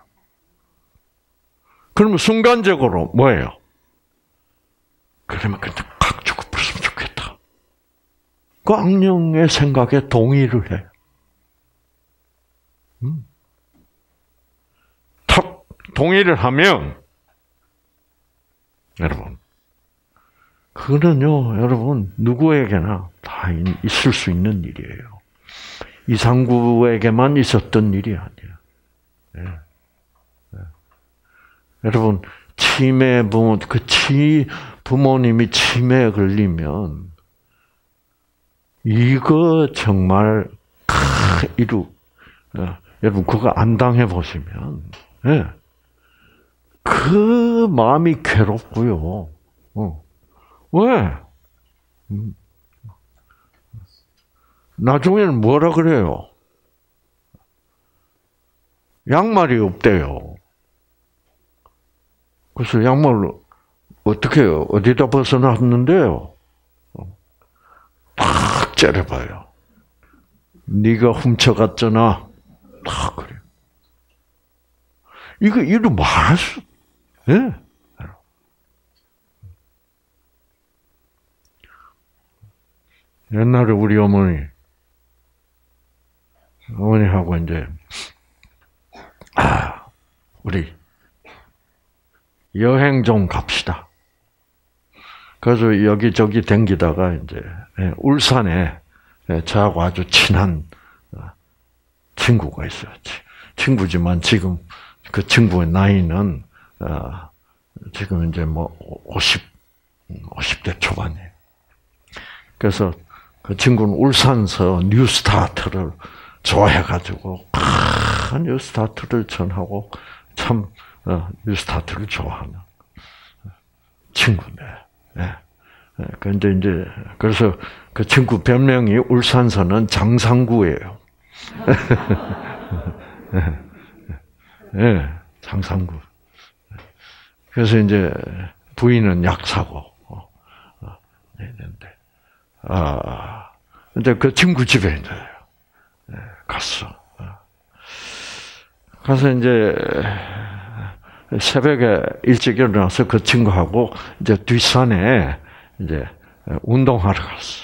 그러면 순간적으로 뭐예요? 그러면 그냥 팍 죽어버렸으면 좋겠다. 그 악령의 생각에 동의를 해. 음. 동의를 하면 여러분 그거는요 여러분 누구에게나 다 있을 수 있는 일이에요. 이상구에게만 있었던 일이 아니에요. 네. 네. 여러분 치매 부모 그 치 부모님이 치매에 걸리면 이거 정말 크 이루 어, 여러분 그거 안 당해 보시면 네. 그 마음이 괴롭고요. 어. 왜? 음. 나중에는 뭐라 그래요? 양말이 없대요. 그래서 양말을 어떻게 해요? 어디다 벗어놨는데요? 탁 째려봐요. 네가 훔쳐갔잖아. 탁 그래. 이거 이루 말할 수, 예? 네? 옛날에 우리 어머니, 어머니하고 이제, 아, 우리 여행 좀 갑시다. 그래서 여기저기 댕기다가 이제 울산에 저하고 아주 친한 친구가 있어요. 친구지만 지금 그 친구의 나이는 지금 이제 뭐 오십, 오십 대 초반이에요. 그래서 그 친구는 울산서 뉴스타트를 좋아해가지고 아, 뉴스타트를 전하고 참 어, 뉴스타트를 좋아하는 친구네. 예. 근데 이제 그래서 그 친구 별명이 울산서는 장상구예요. 예, 장상구. 그래서 이제 부인은 약사고 있는데 아 이제 그 친구 집에 이제 갔어. 가서 이제 새벽에 일찍 일어나서 그 친구하고 이제 뒷산에 이제 운동하러 갔어.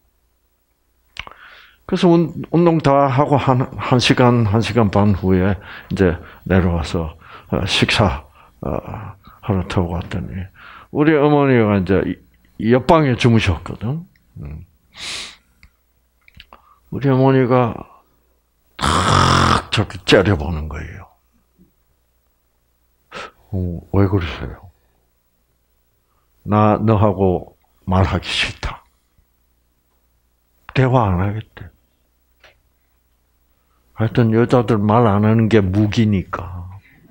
그래서 운, 운동 다 하고 한, 한 시간, 한 시간 반 후에 이제 내려와서 식사 하러 타고 왔더니 우리 어머니가 이제 옆방에 주무셨거든. 우리 어머니가 탁 저렇게 째려보는 거예요. 어, 왜 그러세요? 나 너하고 말하기 싫다. 대화 안 하겠대. 하여튼 여자들 말 안 하는 게 무기니까.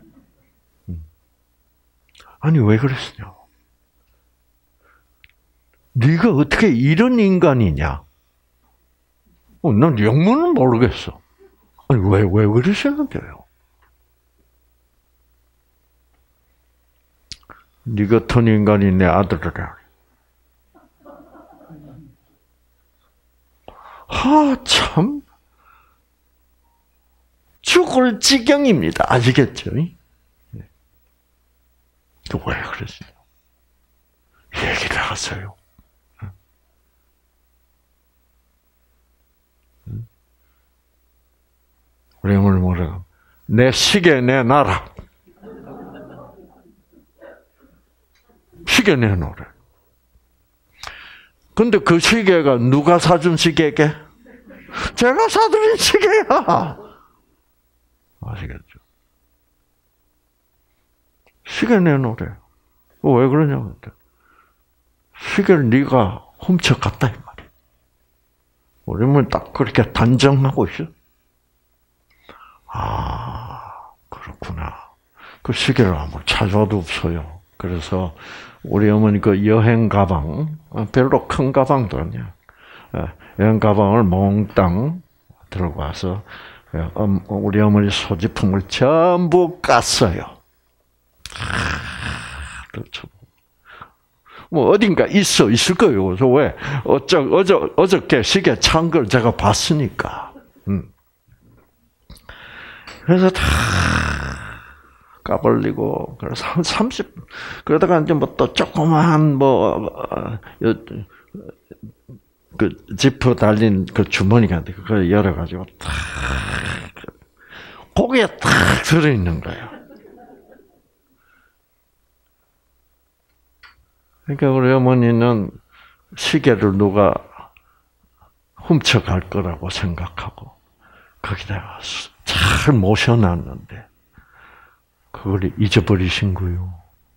아니 왜 그랬냐? 네가 어떻게 이런 인간이냐? 어, 난 영문은 모르겠어. 아니 왜 왜 그러시는데요? 네 같은 인간이 내 아들이라. 아, 참. 죽을 지경입니다. 아시겠죠? 왜 그러시냐? 얘기를 하세요. 우리 어머니 뭐라고? 내 시계 내놔라. 시계 내놓으래. 근데 그 시계가 누가 사준 시계게? 제가 사드린 시계야. 아시겠죠? 시계 내놓으래. 왜 그러냐고. 시계를 네가 훔쳐갔다 이 말이야. 우리는 딱 그렇게 단정하고 있어. 아, 그렇구나. 그 시계를 한번 찾아도 없어요. 그래서 우리 어머니 그 여행 가방, 별로 큰 가방도 아니야. 여행 가방을 몽땅 들고 와서 우리 어머니 소지품을 전부 깠어요. 그렇죠. 뭐 어딘가 있어 있을 거예요. 그래서 왜 어쩌 어저 어저께 시계 찬 걸 제가 봤으니까. 음. 그래서 다 까벌리고 그래서 한 삼십 그러다가 이제 뭐 또 조그마한 뭐 그 지퍼 달린 그 주머니가 있는데 그걸 열어가지고 탁 거기에 탁 들어 있는 거예요. 그러니까 우리 어머니는 시계를 누가 훔쳐갈 거라고 생각하고 거기다가 잘 모셔놨는데 그걸 잊어버리신 거요.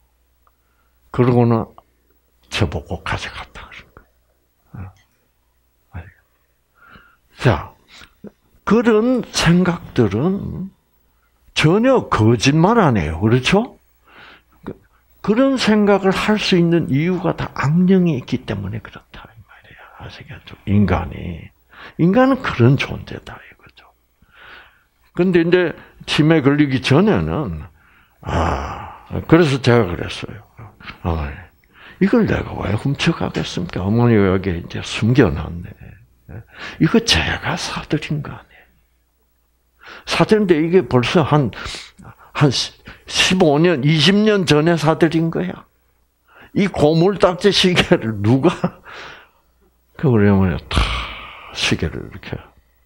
그러고는 저보고 가져갔다 그런 거예요. 자, 그런 생각들은 전혀 거짓말 아니에요. 그렇죠? 그런 생각을 할 수 있는 이유가 다 악령이 있기 때문에 그렇다 이 말이야. 아시겠죠? 인간이 인간은 그런 존재다 이거죠. 근데 이제 치매 걸리기 전에는 아 그래서 제가 그랬어요. 어머니, 이걸 내가 왜 훔쳐가겠습니까? 어머니가 여기 이제 숨겨놨네. 이거 제가 사들인 거 아니에요. 사들인데 이게 벌써 한, 한 십오 년, 이십 년 전에 사들인 거야. 이 고물딱지 시계를 누가, 그 우리 어머니가 다 시계를 이렇게,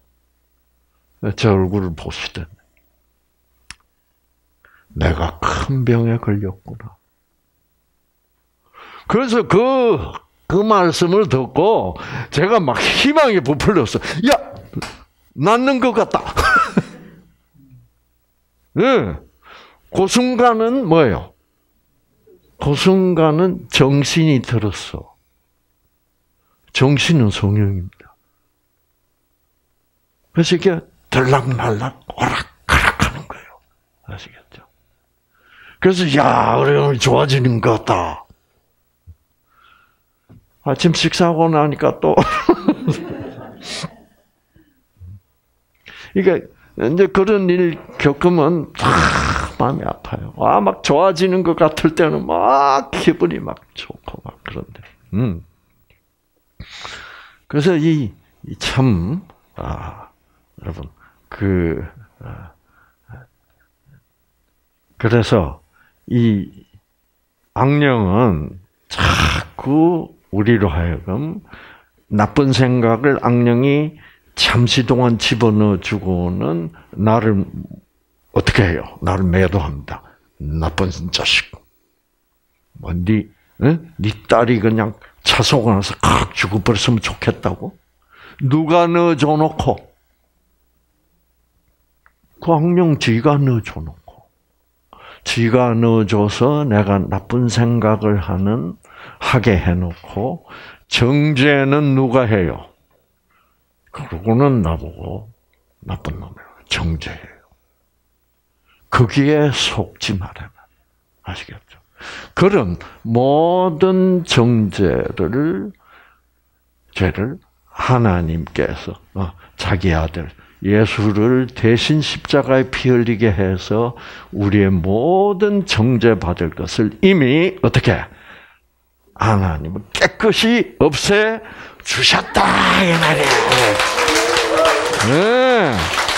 제 얼굴을 보시더니, 내가 큰 병에 걸렸구나. 그래서 그, 그 말씀을 듣고 제가 막 희망이 부풀렸어. 야! 낫는 것 같다. 네. 그 순간은 뭐예요? 그 순간은 정신이 들었어. 정신은 성령입니다. 그래서 이게 들락날락 오락가락 하는 거예요. 아시겠죠? 그래서 야, 우리 좋아지는 것 같다. 아침 식사하고 나니까 또 이게 이제 그런 일 겪으면 다 마음이 아파요. 아, 막 좋아지는 것 같을 때는 막 기분이 막 좋고 막 그런데. 음. 그래서 이 참 아, 여러분 그 아, 그래서 이 악령은 자꾸 우리로 하여금 나쁜 생각을 악령이 잠시 동안 집어넣어 주고는 나를 어떻게 해요? 나를 매도합니다. 나쁜 자식. 뭐, 네, 네 딸이 그냥 차 속에 나서 칵 죽어버렸으면 좋겠다고? 누가 넣어줘 놓고? 그 악령 지가 넣어줘 놓고. 지가 넣어줘서 내가 나쁜 생각을 하는, 하게 해놓고, 정죄는 누가 해요? 그러고는 나보고 나쁜 놈이라고 정죄해요. 거기에 속지 말아요. 아시겠죠? 그런 모든 정죄를, 죄를 하나님께서 자기 아들 예수를 대신 십자가에 피 흘리게 해서 우리의 모든 정죄받을 것을 이미 어떻게 하나님은 깨끗이 없애 주셨다 이 말이에요. 네.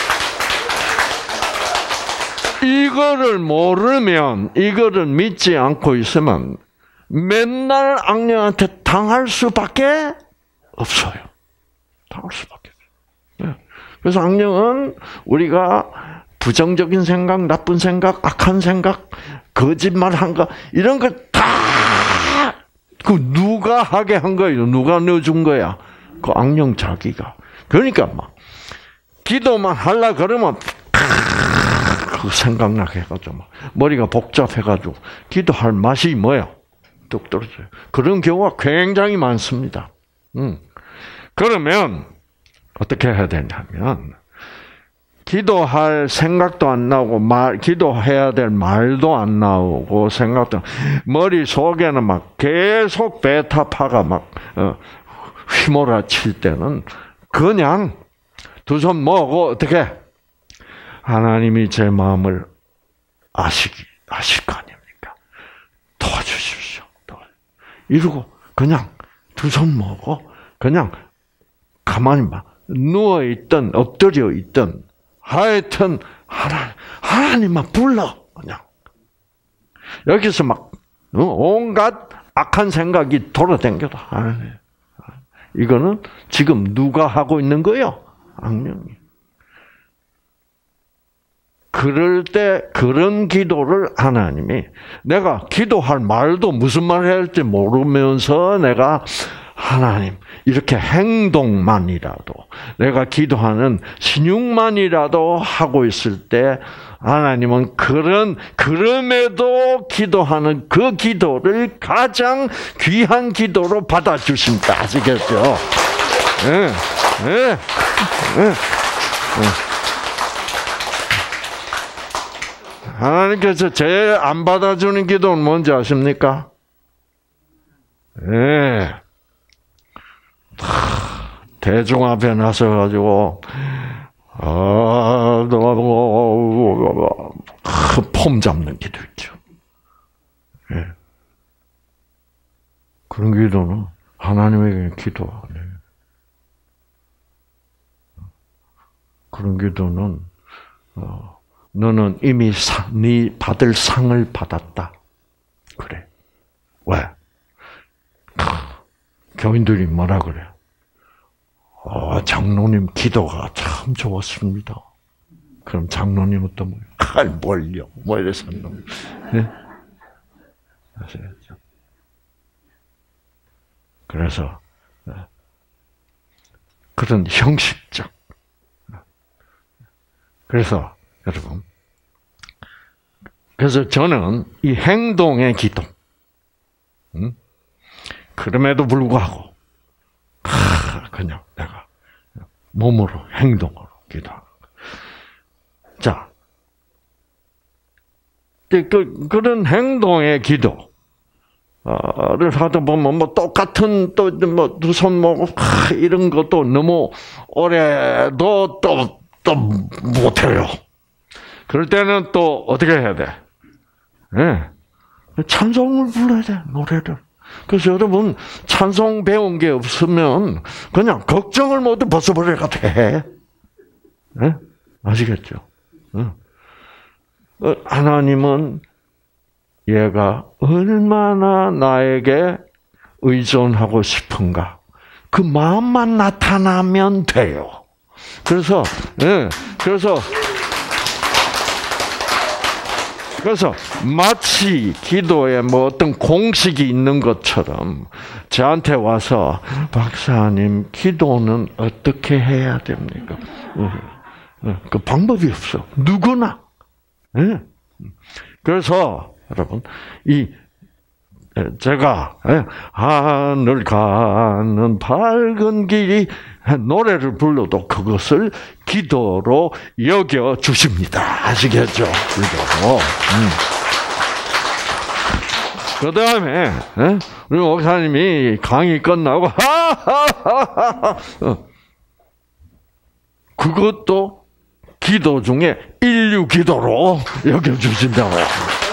이거를 모르면, 이거를 믿지 않고 있으면 맨날 악령한테 당할 수밖에 없어요. 당할 수밖에 없어요. 그래서 악령은 우리가 부정적인 생각, 나쁜 생각, 악한 생각, 거짓말한 거 이런 걸 다 그 누가 하게 한 거예요? 누가 넣어준 거야? 그 악령 자기가. 그러니까 막 기도만 하려 그러면 그 생각나게 해가지고 막 머리가 복잡해가지고 기도할 맛이 뭐예요? 뚝 떨어져요. 그런 경우가 굉장히 많습니다. 음. 그러면 어떻게 해야 되냐면 기도할 생각도 안 나오고 말 기도해야 될 말도 안 나오고 생각도 머리 속에는 막 계속 베타파가 막 어, 휘몰아칠 때는 그냥 두 손 모으고 어떻게 하나님이 제 마음을 아시기 아실 거 아닙니까? 도와주십시오. 이러고 그냥 두 손 모으고 그냥 가만히 막 누워 있던 엎드려 있던 하여튼 하나님 하나님만 불러 그냥 여기서 막 온갖 악한 생각이 돌아다녀도 하나님 이거는 지금 누가 하고 있는 거예요? 악령이. 그럴 때 그런 기도를 하나님이 내가 기도할 말도 무슨 말을 해야 할지 모르면서 내가 하나님 이렇게 행동만이라도 내가 기도하는 신용만이라도 하고 있을 때 하나님은 그런 그럼에도 기도하는 그 기도를 가장 귀한 기도로 받아주신다. 아시겠죠? 예, 예, 예, 예. 하나님께서 제일 안 받아주는 기도는 뭔지 아십니까? 예. 대중 앞에 나서가지고, 아, 폼 잡는 기도 있죠. 예. 그런 기도는 하나님에게 기도 안 해요. 그런 기도는, 어, 너는 이미 사, 네 받을 상을 받았다. 그래. 왜? 교인들이 뭐라 그래? 어, 장로님 기도가 참 좋았습니다. 그럼 장로님은 또 뭐, 할 뭘요? 뭐 이래서 네? 아시겠죠? 그래서 그런 형식적. 그래서 여러분, 그래서 저는 이 행동의 기도, 음? 그럼에도 불구하고 그냥 내가 몸으로 행동으로 기도하는 거예요. 자, 그 그런 행동의 기도를 하다 보면 뭐 똑같은 또 뭐 두 손 모고 이런 것도 너무 오래도 또 또 못해요. 그럴 때는 또 어떻게 해야 돼? 네. 찬송을 불러야 돼, 노래를. 그래서 여러분, 찬송 배운 게 없으면 그냥 걱정을 모두 벗어버려야 돼. 네? 아시겠죠? 네. 하나님은 얘가 얼마나 나에게 의존하고 싶은가. 그 마음만 나타나면 돼요. 그래서, 예, 그래서, 그래서 마치 기도에 뭐 어떤 공식이 있는 것처럼 저한테 와서 박사님 기도는 어떻게 해야 됩니까? 그 방법이 없어. 누구나. 예. 그래서 여러분 이 제가 하늘 가는 밝은 길이 노래를 불러도 그것을 기도로 여겨 주십니다. 아시겠죠? 기도로. 음. 그 다음에 우리 목사님이 강의 끝나고 하하하하 그것도 기도 중에 인류 기도로 여겨 주신다고요.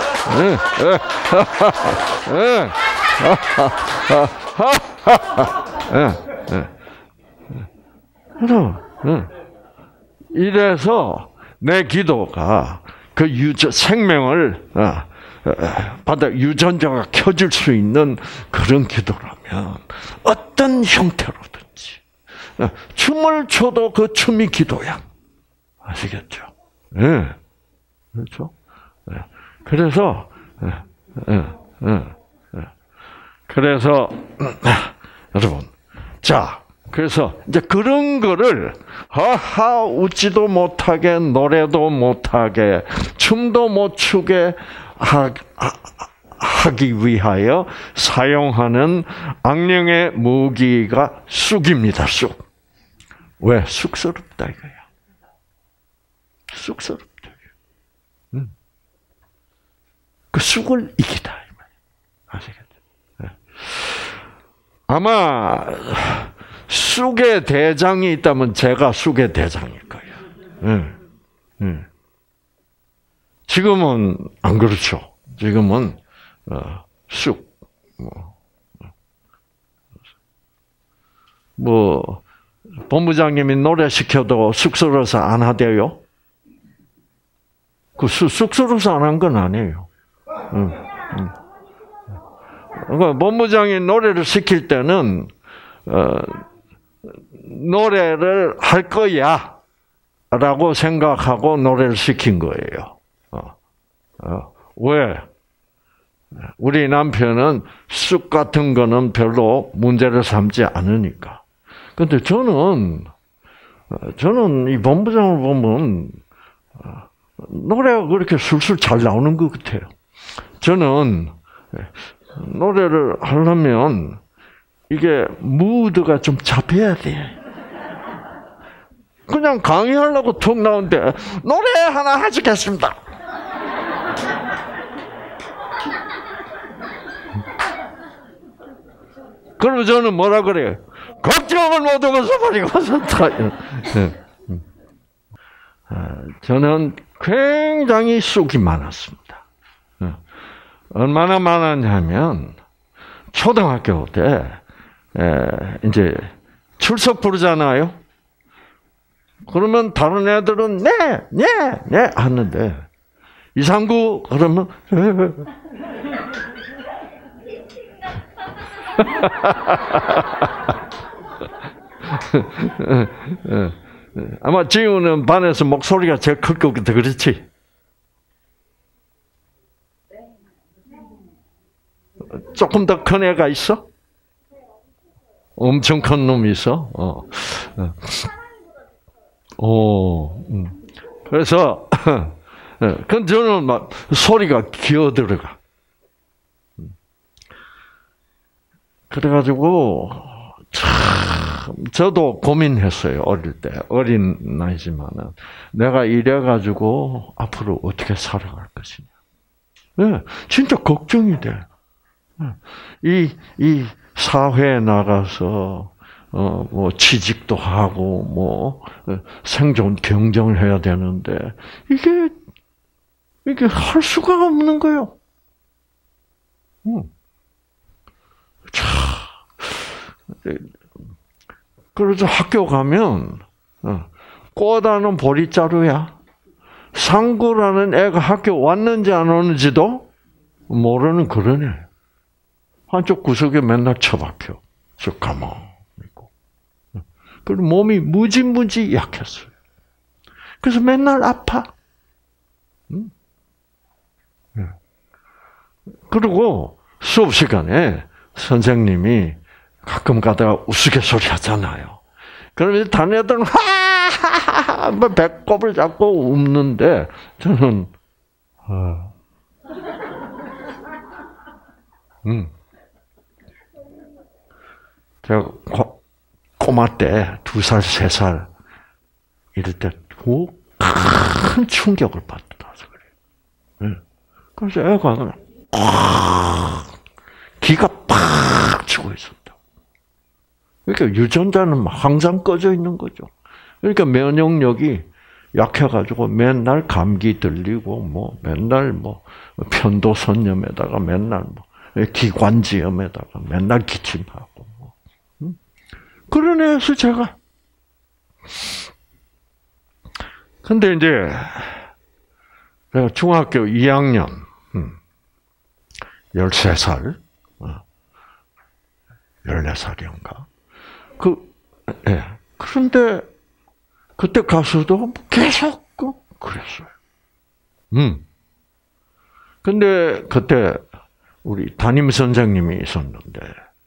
이래서 내 기도가 그 유전 생명을 받아 유전자가 켜질 수 있는 그런 기도라면 어떤 형태로든지 춤을 춰도 그 춤이 기도야. 아시겠죠? 예, 네. 그렇죠? 네. 그래서, 예, 예, 예. 그래서 여러분, 자, 그래서 이제 그런 거를 하하 웃지도 못하게 노래도 못하게 춤도 못 추게 하, 하, 하기 위하여 사용하는 악령의 무기가 쑥입니다. 쑥. 왜? 쑥스럽다 이거야. 쑥스럽다. 응. 그 쑥을 이기다. 아시겠죠? 네. 아마 쑥의 대장이 있다면 제가 쑥의 대장일 거예요. 네. 네. 지금은 안 그렇죠. 지금은 어, 쑥 뭐, 뭐 본부장님이 노래 시켜도 쑥스러워서 안 하대요. 그 쑥스러워서 안 한 건 아니에요. 응, 응. 그러니까 본부장이 노래를 시킬 때는 어, 노래를 할 거야. 라고 생각하고 노래를 시킨 거예요. 어. 어. 왜? 우리 남편은 쑥 같은 거는 별로 문제를 삼지 않으니까. 근데 저는, 저는 이 본부장을 보면, 노래가 그렇게 술술 잘 나오는 것 같아요. 저는 노래를 하려면 이게 무드가 좀 잡혀야 돼. 그냥 강의하려고 툭 나오는데 노래 하나 하시겠습니다. 그러면 저는 뭐라 그래요? 걱정을 모두 벗어버리고서 다. 저는 굉장히 쑥이 많았습니다. 얼마나 많았냐면 초등학교 때 이제 출석 부르잖아요. 그러면 다른 애들은 네, 네, 네 하는데 이상구 그러면 아마 지우는 반에서 목소리가 제일 클 것 같아. 그렇지? 조금 더 큰 애가 있어? 엄청 큰 놈이 있어? 어. 오, 음. 그래서, 그 저는 막 소리가 기어 들어가. 그래가지고, 참, 저도 고민했어요, 어릴 때. 어린 나이지만은. 내가 이래가지고 앞으로 어떻게 살아갈 것이냐. 네, 진짜 걱정이 돼. 이, 이 사회에 나가서, 어, 뭐, 취직도 하고, 뭐, 생존 경쟁을 해야 되는데, 이게, 이게 할 수가 없는 거예요. 음. 참. 그래서 학교 가면, 꼬다는 보리자루야. 상구라는 애가 학교 왔는지 안 오는지도 모르는 그런 애. 한쪽 구석에 맨날 처박혀. 저 가만히 있고. 그리고 몸이 무지무지 약했어요. 그래서 맨날 아파. 그리고 수업 시간에 선생님이 가끔 가다가 우스갯소리 하잖아요. 그러면 다른 애들은 하하하 뭐 배꼽을 잡고 웃는데 저는 아, 음, 제가 고, 꼬마 때 두 살, 세 살 이럴 때 큰 충격을 받아서 그래요. 그래서 애가 그냥 기가 팍 치고 있었다. 그러니까 유전자는 항상 꺼져 있는 거죠. 그러니까 면역력이 약해가지고 맨날 감기 들리고 뭐 맨날 뭐 편도선염에다가 맨날 뭐 기관지염에다가 맨날 기침하고 뭐 그런 애였어 제가. 근데 이제 내가 중학교 이 학년 열세 살 열네 살인가 그 예. 그런데 그때 가서도 계속 그랬어요. 음. 근데 그때 우리 담임 선생님이 있었는데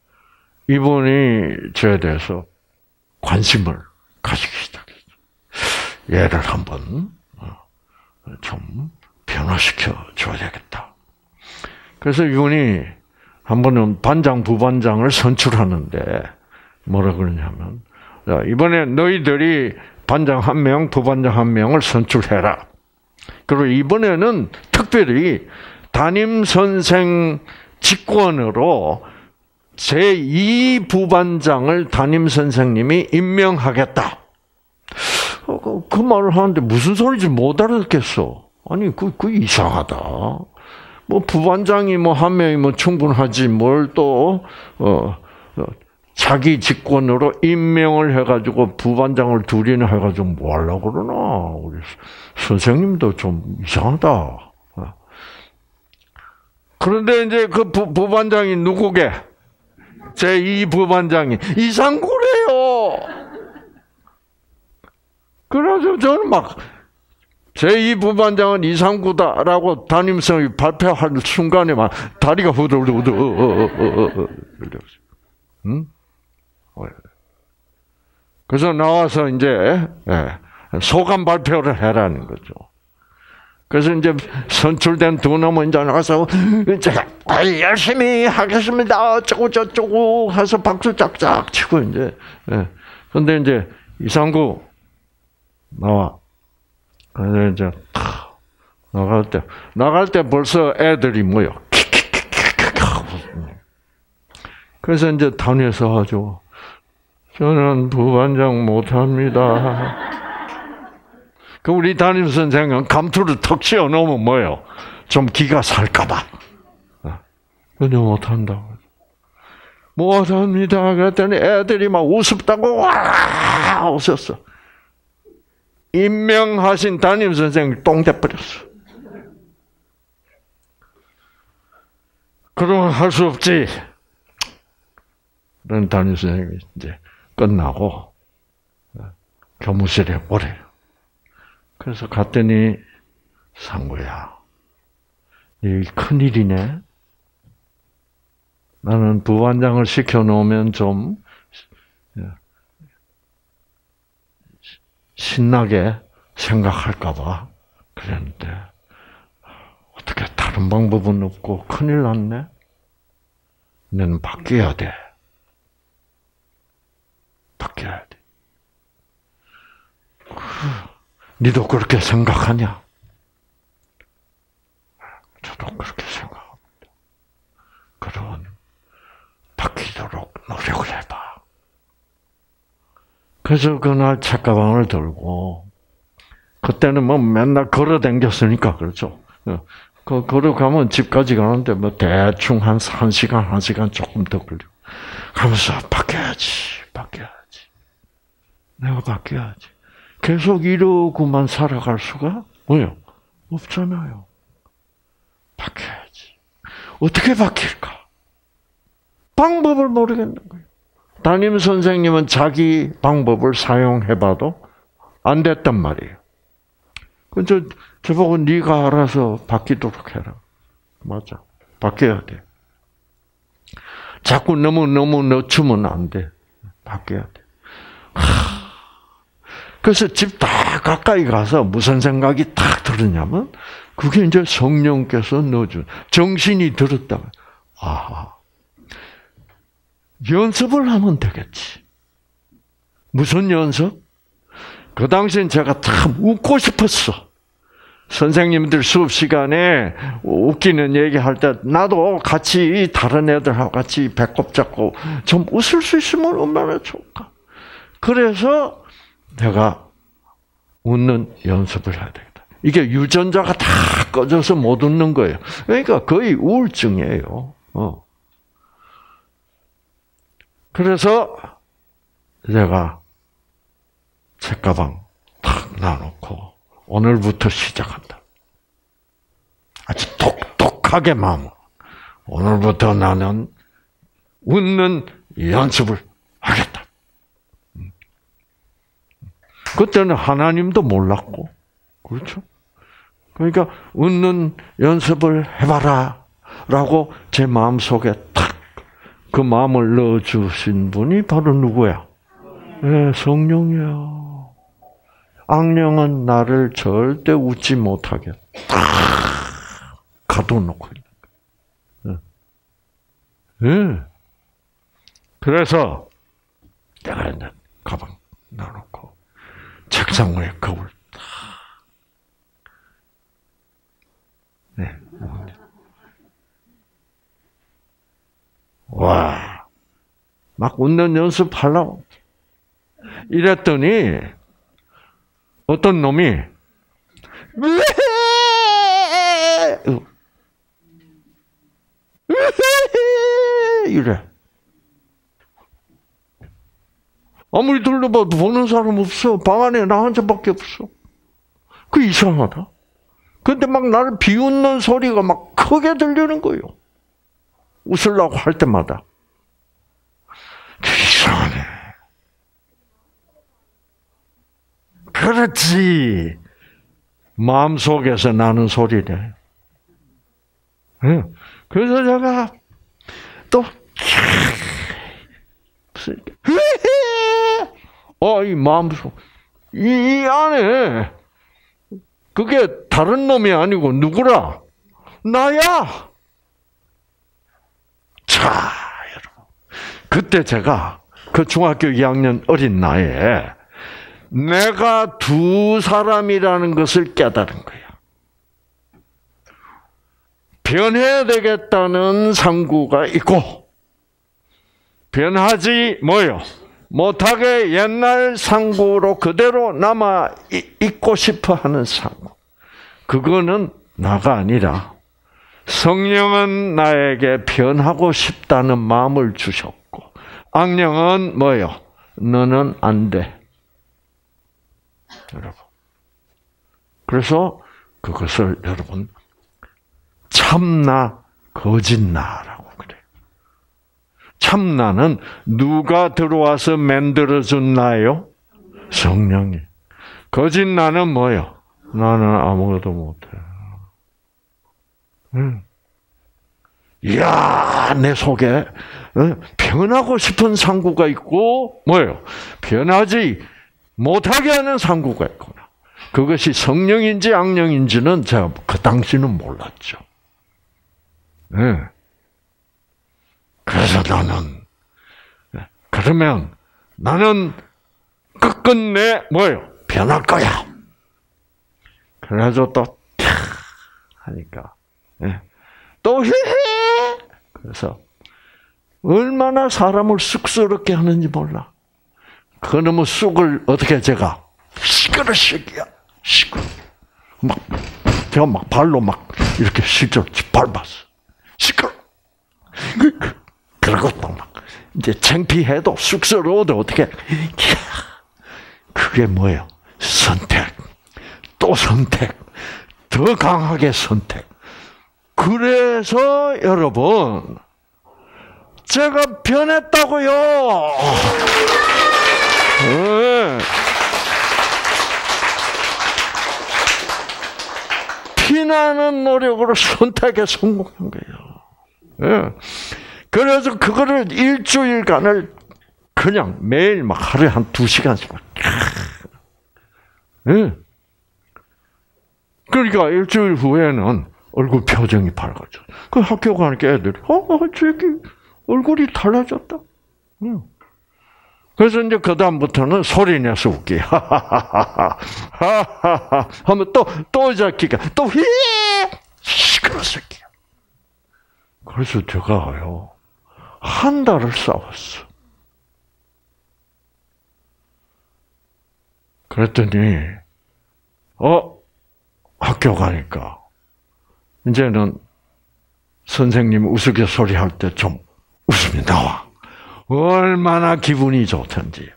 이분이 저에 대해서 관심을 가지기 시작했어요. 얘를 한번 좀 변화시켜 줘야겠다. 그래서 이분이 한 번은 반장, 부반장을 선출하는데 뭐라 그러냐면 이번에 너희들이 반장 한 명, 부반장 한 명을 선출해라. 그리고 이번에는 특별히 담임 선생 직권으로 제이 부반장을 담임 선생님이 임명하겠다. 그 말을 하는데 무슨 소리인지 못 알아듣겠어. 아니, 그, 그 이상하다. 뭐 부반장이 뭐 한 명이 뭐 충분하지 뭘 또 어, 자기 직권으로 임명을 해가지고 부반장을 둘이나 해가지고 뭐 하려고 그러나 우리 선생님도 좀 이상하다. 그런데 이제 그 부, 부반장이 누구게? 제이 부반장이 이상구래요. 그래서 저는 막 제이 부반장은 이상구다라고 담임선생님이 발표할 순간에 막 다리가 후들후들 응? 그래서 나와서 이제 소감 발표를 해라는 거죠. 그래서 이제 선출된 두 놈은 이제 나가서 이제 열심히 하겠습니다. 어쩌고 저쩌고 해서 박수 짝짝 치고 이제. 근데 이제 이상구 나와. 그래서 이제 탁 나갈 때 나갈 때 벌써 애들이 모여. 그래서 이제 단위에서 하죠. 저는 부반장 못합니다. 그 우리 담임 선생은 감투를 턱 씌워 놓으면 뭐예요? 좀 기가 살까봐. 근데 못한다고. 못합니다. 그랬더니 애들이 막 우습다고 와 웃었어. 임명하신 담임 선생이 똥 돼버렸어. 그러면 할 수 없지. 그런 담임 선생님이 이제 끝나고 교무실에 오래요. 그래서 갔더니 상구야, 이 큰일이네. 나는 부반장을 시켜놓으면 좀 신나게 생각할까 봐 그랬는데 어떻게 다른 방법은 없고 큰일 났네. 너는 바뀌어야 돼. 바뀌어야 돼. 니도 그렇게 생각하냐? 저도 그렇게 생각합니다. 그러면 바뀌도록 노력을 해봐. 그래서 그날 책가방을 들고, 그때는 뭐 맨날 걸어 다녔으니까, 그렇죠. 그, 걸어가면 집까지 가는데 뭐 대충 한, 한 시간, 한 시간 조금 더 걸리고. 하면서 바뀌어야지, 바뀌어야지. 내가 바뀌어야지. 계속 이러고만 살아갈 수가 뭐요? 없잖아요. 바뀌어야지. 어떻게 바뀔까? 방법을 모르겠는 거예요. 담임 선생님은 자기 방법을 사용해봐도 안 됐단 말이에요. 근데 저보고 네가 알아서 바뀌도록 해라. 맞아. 바뀌어야 돼. 자꾸 너무 너무 늦추면 안 돼. 바뀌어야 돼. 하. 그래서 집 다 가까이 가서 무슨 생각이 딱 들었냐면 그게 이제 성령께서 넣어준 정신이 들었다. 아, 연습을 하면 되겠지. 무슨 연습? 그 당시엔 제가 참 웃고 싶었어. 선생님들 수업 시간에 웃기는 얘기할 때 나도 같이 다른 애들하고 같이 배꼽 잡고 좀 웃을 수 있으면 얼마나 좋을까. 그래서 내가 웃는 연습을 해야 되겠다. 이게 유전자가 다 꺼져서 못 웃는 거예요. 그러니까 거의 우울증이에요. 어. 그래서 내가 책가방 탁 놔놓고 오늘부터 시작한다. 아주 똑똑하게 마음으로 오늘부터 나는 웃는 연습을 하겠다. 그때는 하나님도 몰랐고, 그렇죠? 그러니까 웃는 연습을 해봐라 라고 제 마음속에 탁 그 마음을 넣어주신 분이 바로 누구야? 네, 성령이야. 악령은 나를 절대 웃지 못하게 딱 가둬놓고 있는 거야. 네. 그래서 내가 있는 가방 놔놓고 책상 위에 거울 딱. 네. 와, 막 웃는 연습하려고. 이랬더니, 어떤 놈이, 이래. 아무리 둘러봐도 보는 사람 없어. 방 안에 나 혼자밖에 없어. 그 이상하다. 근데 막 나를 비웃는 소리가 막 크게 들리는 거예요. 웃으려고 할 때마다. 이상하네. 그렇지. 마음속에서 나는 소리네. 그래서 제가 또 어, 이 마음속 이, 이 안에 그게 다른 놈이 아니고 누구라? 나야. 자, 여러분. 그때 제가 그 중학교 이 학년 어린 나이에 내가 두 사람이라는 것을 깨달은 거야. 변해야 되겠다는 상구가 있고, 변하지 뭐요? 못하게 옛날 상구로 그대로 남아 있고 싶어 하는 상구. 그거는 나가 아니라 성령은 나에게 변하고 싶다는 마음을 주셨고, 악령은 뭐요? 너는 안 돼. 여러분. 그래서 그것을 여러분 참나, 거짓나라고 그래요. 참나는 누가 들어와서 만들어준 나요? 성령이. 거짓나는 뭐요? 나는 아무것도 못해. 응. 이야, 내 속에 변하고 싶은 상구가 있고, 뭐예요? 변하지 못하게 하는 상구가 있구나. 그것이 성령인지 악령인지는 제가 그 당시는 몰랐죠. 네. 그래서 나는, 그러면 나는 끝끝내 뭐예요? 변할 거야. 그래가지고 또, 하니까, 네. 또, 해! 그래서, 얼마나 사람을 쑥스럽게 하는지 몰라. 그놈의 쑥을 어떻게 제가, 시끄러, 시기야. 시끄러. 막, 제가 막 발로 막, 이렇게 실제로 밟았어. 시끄러. 그러고 또 막, 이제 창피해도 쑥스러워도 어떻게, 그게 뭐예요? 선택. 또 선택. 더 강하게 선택. 그래서 여러분, 제가 변했다고요. 네. 피나는 노력으로 선택에 성공한 거예요. 네. 그래서 그거를 일주일간을 그냥 매일 막 하루에 한 두 시간씩 막. 네. 그러니까 일주일 후에는 얼굴 표정이 밝아져. 그 학교 가니까 애들이, 어, 저기 얼굴이 달라졌다. 응. 그래서 이제 그다음부터는 소리 내서 웃기. 하하하하. 하하하. 하면 또, 또 잡기가, 또 휘! 시끄러 새끼야. 그래서 제가요, 한 달을 싸웠어. 그랬더니, 어, 학교 가니까, 이제는 선생님 우스갯소리 할 때 좀 웃음이 나와. 얼마나 기분이 좋던지.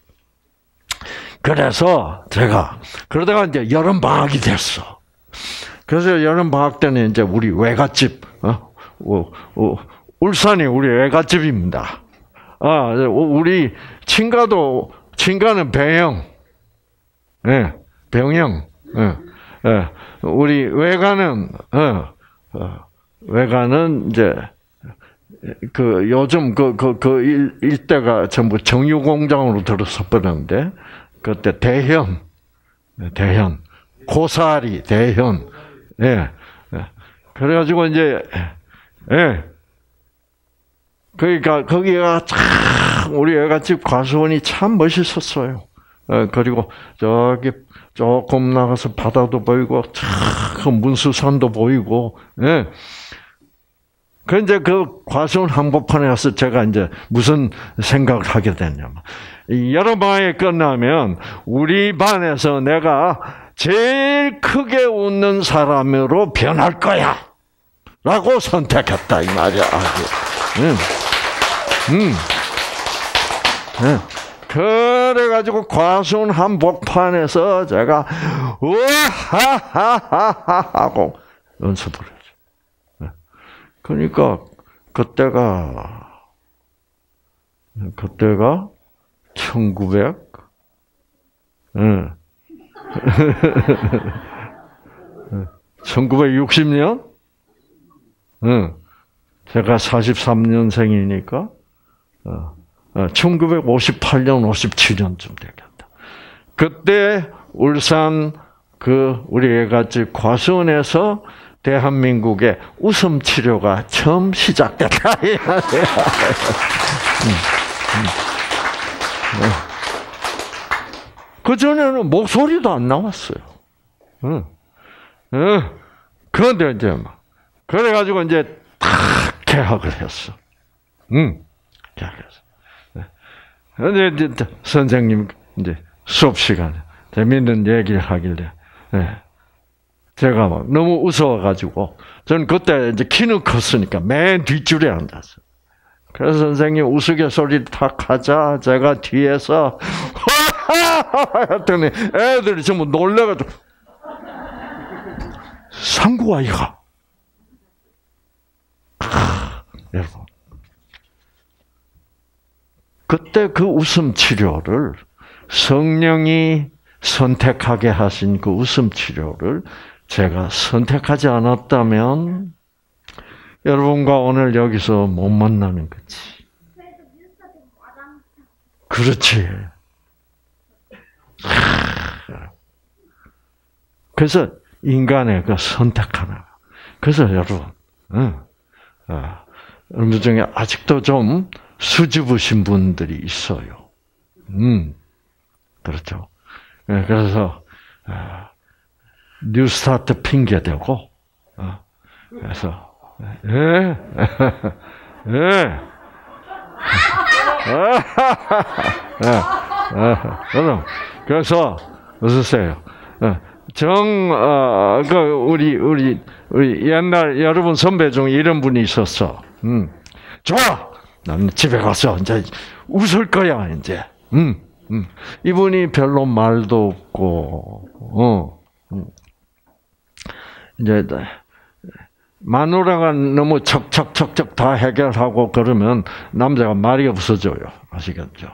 그래서 제가 그러다가 이제 여름 방학이 됐어. 그래서 여름 방학 때는 이제 우리 외갓집, 어, 어, 어, 울산이 우리 외갓집입니다. 아, 우리 친가도 친가는 배영, 예, 네, 병영, 예, 네, 네. 우리 외가는 어, 어, 외가는 이제. 그 요즘 그 그 그 일 일대가 전부 정유 공장으로 들어서 버렸는데 그때 대현 대현 고사리 대현 예. 예. 그래가지고 이제 예. 그러니까 거기가 참 우리 애가집 과수원이 참 멋있었어요. 어, 그리고 저기 조금 나가서 바다도 보이고 참 문수산도 보이고 예. 그 이제 그 과수원 한복판에 가서 제가 이제 무슨 생각을 하게 됐냐면, 여름 방학이 끝나면 우리 반에서 내가 제일 크게 웃는 사람으로 변할 거야. 라고 선택했다, 이 말이야. 응. 응. 응. 그래가지고 과수원 한복판에서 제가, 우하하하하 하고 연습을 했죠. 그러니까 그때가 그때가 천구백 천구백육십 년? 응. 제가 사십삼 년생이니까, 어, 어, 천구백오십팔 년, 오십칠 년쯤 되겠다. 그때, 울산, 그, 우리 애가집 과수원에서 대한민국의 웃음 치료가 처음 시작됐다. 그전에는 목소리도 안 나왔어요. 응. 응. 그런데 이제 막, 그래가지고 이제 탁 개학을 했어. 응. 개학했어. 근데 이제 선생님 이제 수업 시간에 재밌는 얘기를 하길래, 네. 제가 막 너무 웃어가지고, 저는 그때 이제 키는 컸으니까 맨 뒷줄에 앉았어요. 그래서 선생님 우스갯소리를 탁 하자, 제가 뒤에서, 했더니 애들이 전부 놀래가지고, 상구아이가. 여러분. 그때 그 웃음 치료를 성령이 선택하게 하신 그 웃음 치료를 제가 선택하지 않았다면 여러분과 오늘 여기서 못 만나는 거지. 그렇지. 그래서 인간의 그 선택 하나. 그래서 여러분, 응, 아, 여러분 중에 아직도 좀 수줍으신 분들이 있어요. 음, 그렇죠. 네, 그래서 아, 뉴스타트 핑계 대고, 어, 그래서 예, 예, 여러분, 그래서 웃으세요. 정, 어, 그 우리 우리 우리 옛날 여러분 선배 중에 이런 분이 있었어. 음, 좋아. 나는 집에 가서 이제 웃을 거야 이제. 음, 음. 이분이 별로 말도 없고, 어, 음. 이제 마누라가 너무 척척척척 다 해결하고 그러면 남자가 말이 없어져요. 아시겠죠?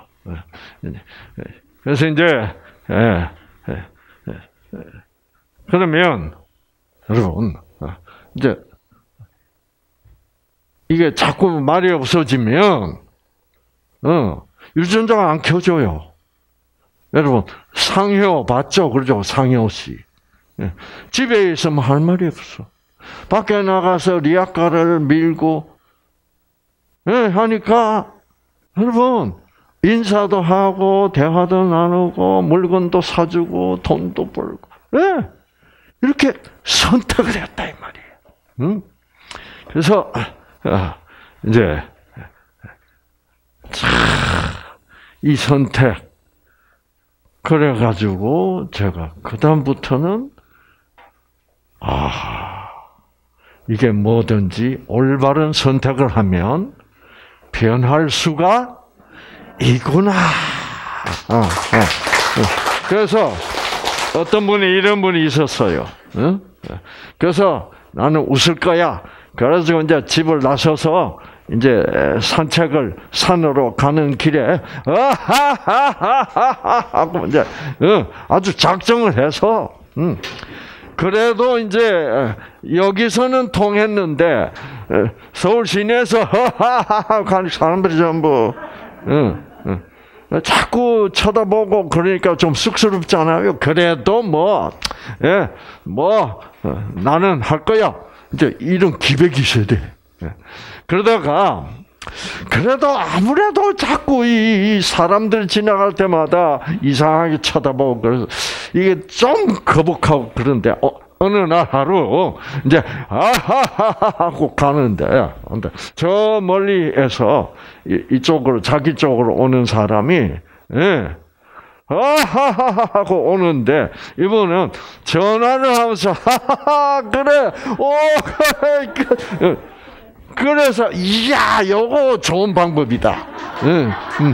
그래서 이제 예, 예, 예. 그러면 여러분 이제 이게 자꾸 말이 없어지면 어, 유전자가 안 켜져요. 여러분 상효 봤죠? 그러죠? 상효 씨. 예. 집에 있으면 할 말이 없어. 밖에 나가서 리아카를 밀고 예, 하니까 여러분 인사도 하고 대화도 나누고 물건도 사주고 돈도 벌고 예, 이렇게 선택을 했다 이 말이에요. 응? 그래서 아, 이제 이 선택 그래가지고 제가 그 다음부터는 아 이게 뭐든지 올바른 선택을 하면 변할 수가 있구나. 어, 어. 그래서 어떤 분이 이런 분이 있었어요. 어? 그래서 나는 웃을 거야. 그래서 이제 집을 나서서 이제 산책을 산으로 가는 길에 하고 이제 아주 작정을 해서 그래도 이제 여기서는 통했는데 서울 시내에서 가는 사람들이 전부 자꾸 쳐다보고 그러니까 좀 쑥스럽잖아요. 그래도 뭐, 예, 뭐 나는 할 거야. 이제 이런 기백이 있어야 돼. 그러다가 그래도 아무래도 자꾸 이 사람들 지나갈 때마다 이상하게 쳐다보고 그래서 이게 좀 거북하고 그런데 어, 어느 날 하루 이제 아하하하 하고 가는데 저 멀리에서 이쪽으로 자기 쪽으로 오는 사람이 예. 아하하하 하고 오는데 이분은 전화를 하면서 하하하 그래 오 그래 그래서 이야 요거 좋은 방법이다. 응, 응.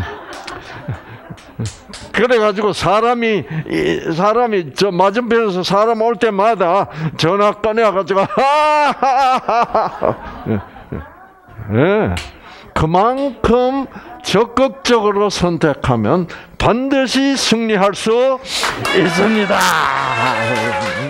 그래가지고 사람이 사람이 저 맞은편에서 사람 올 때마다 전화 꺼내가지고 하하하하 예. 그만큼 적극적으로 선택하면 반드시 승리할 수 있습니다.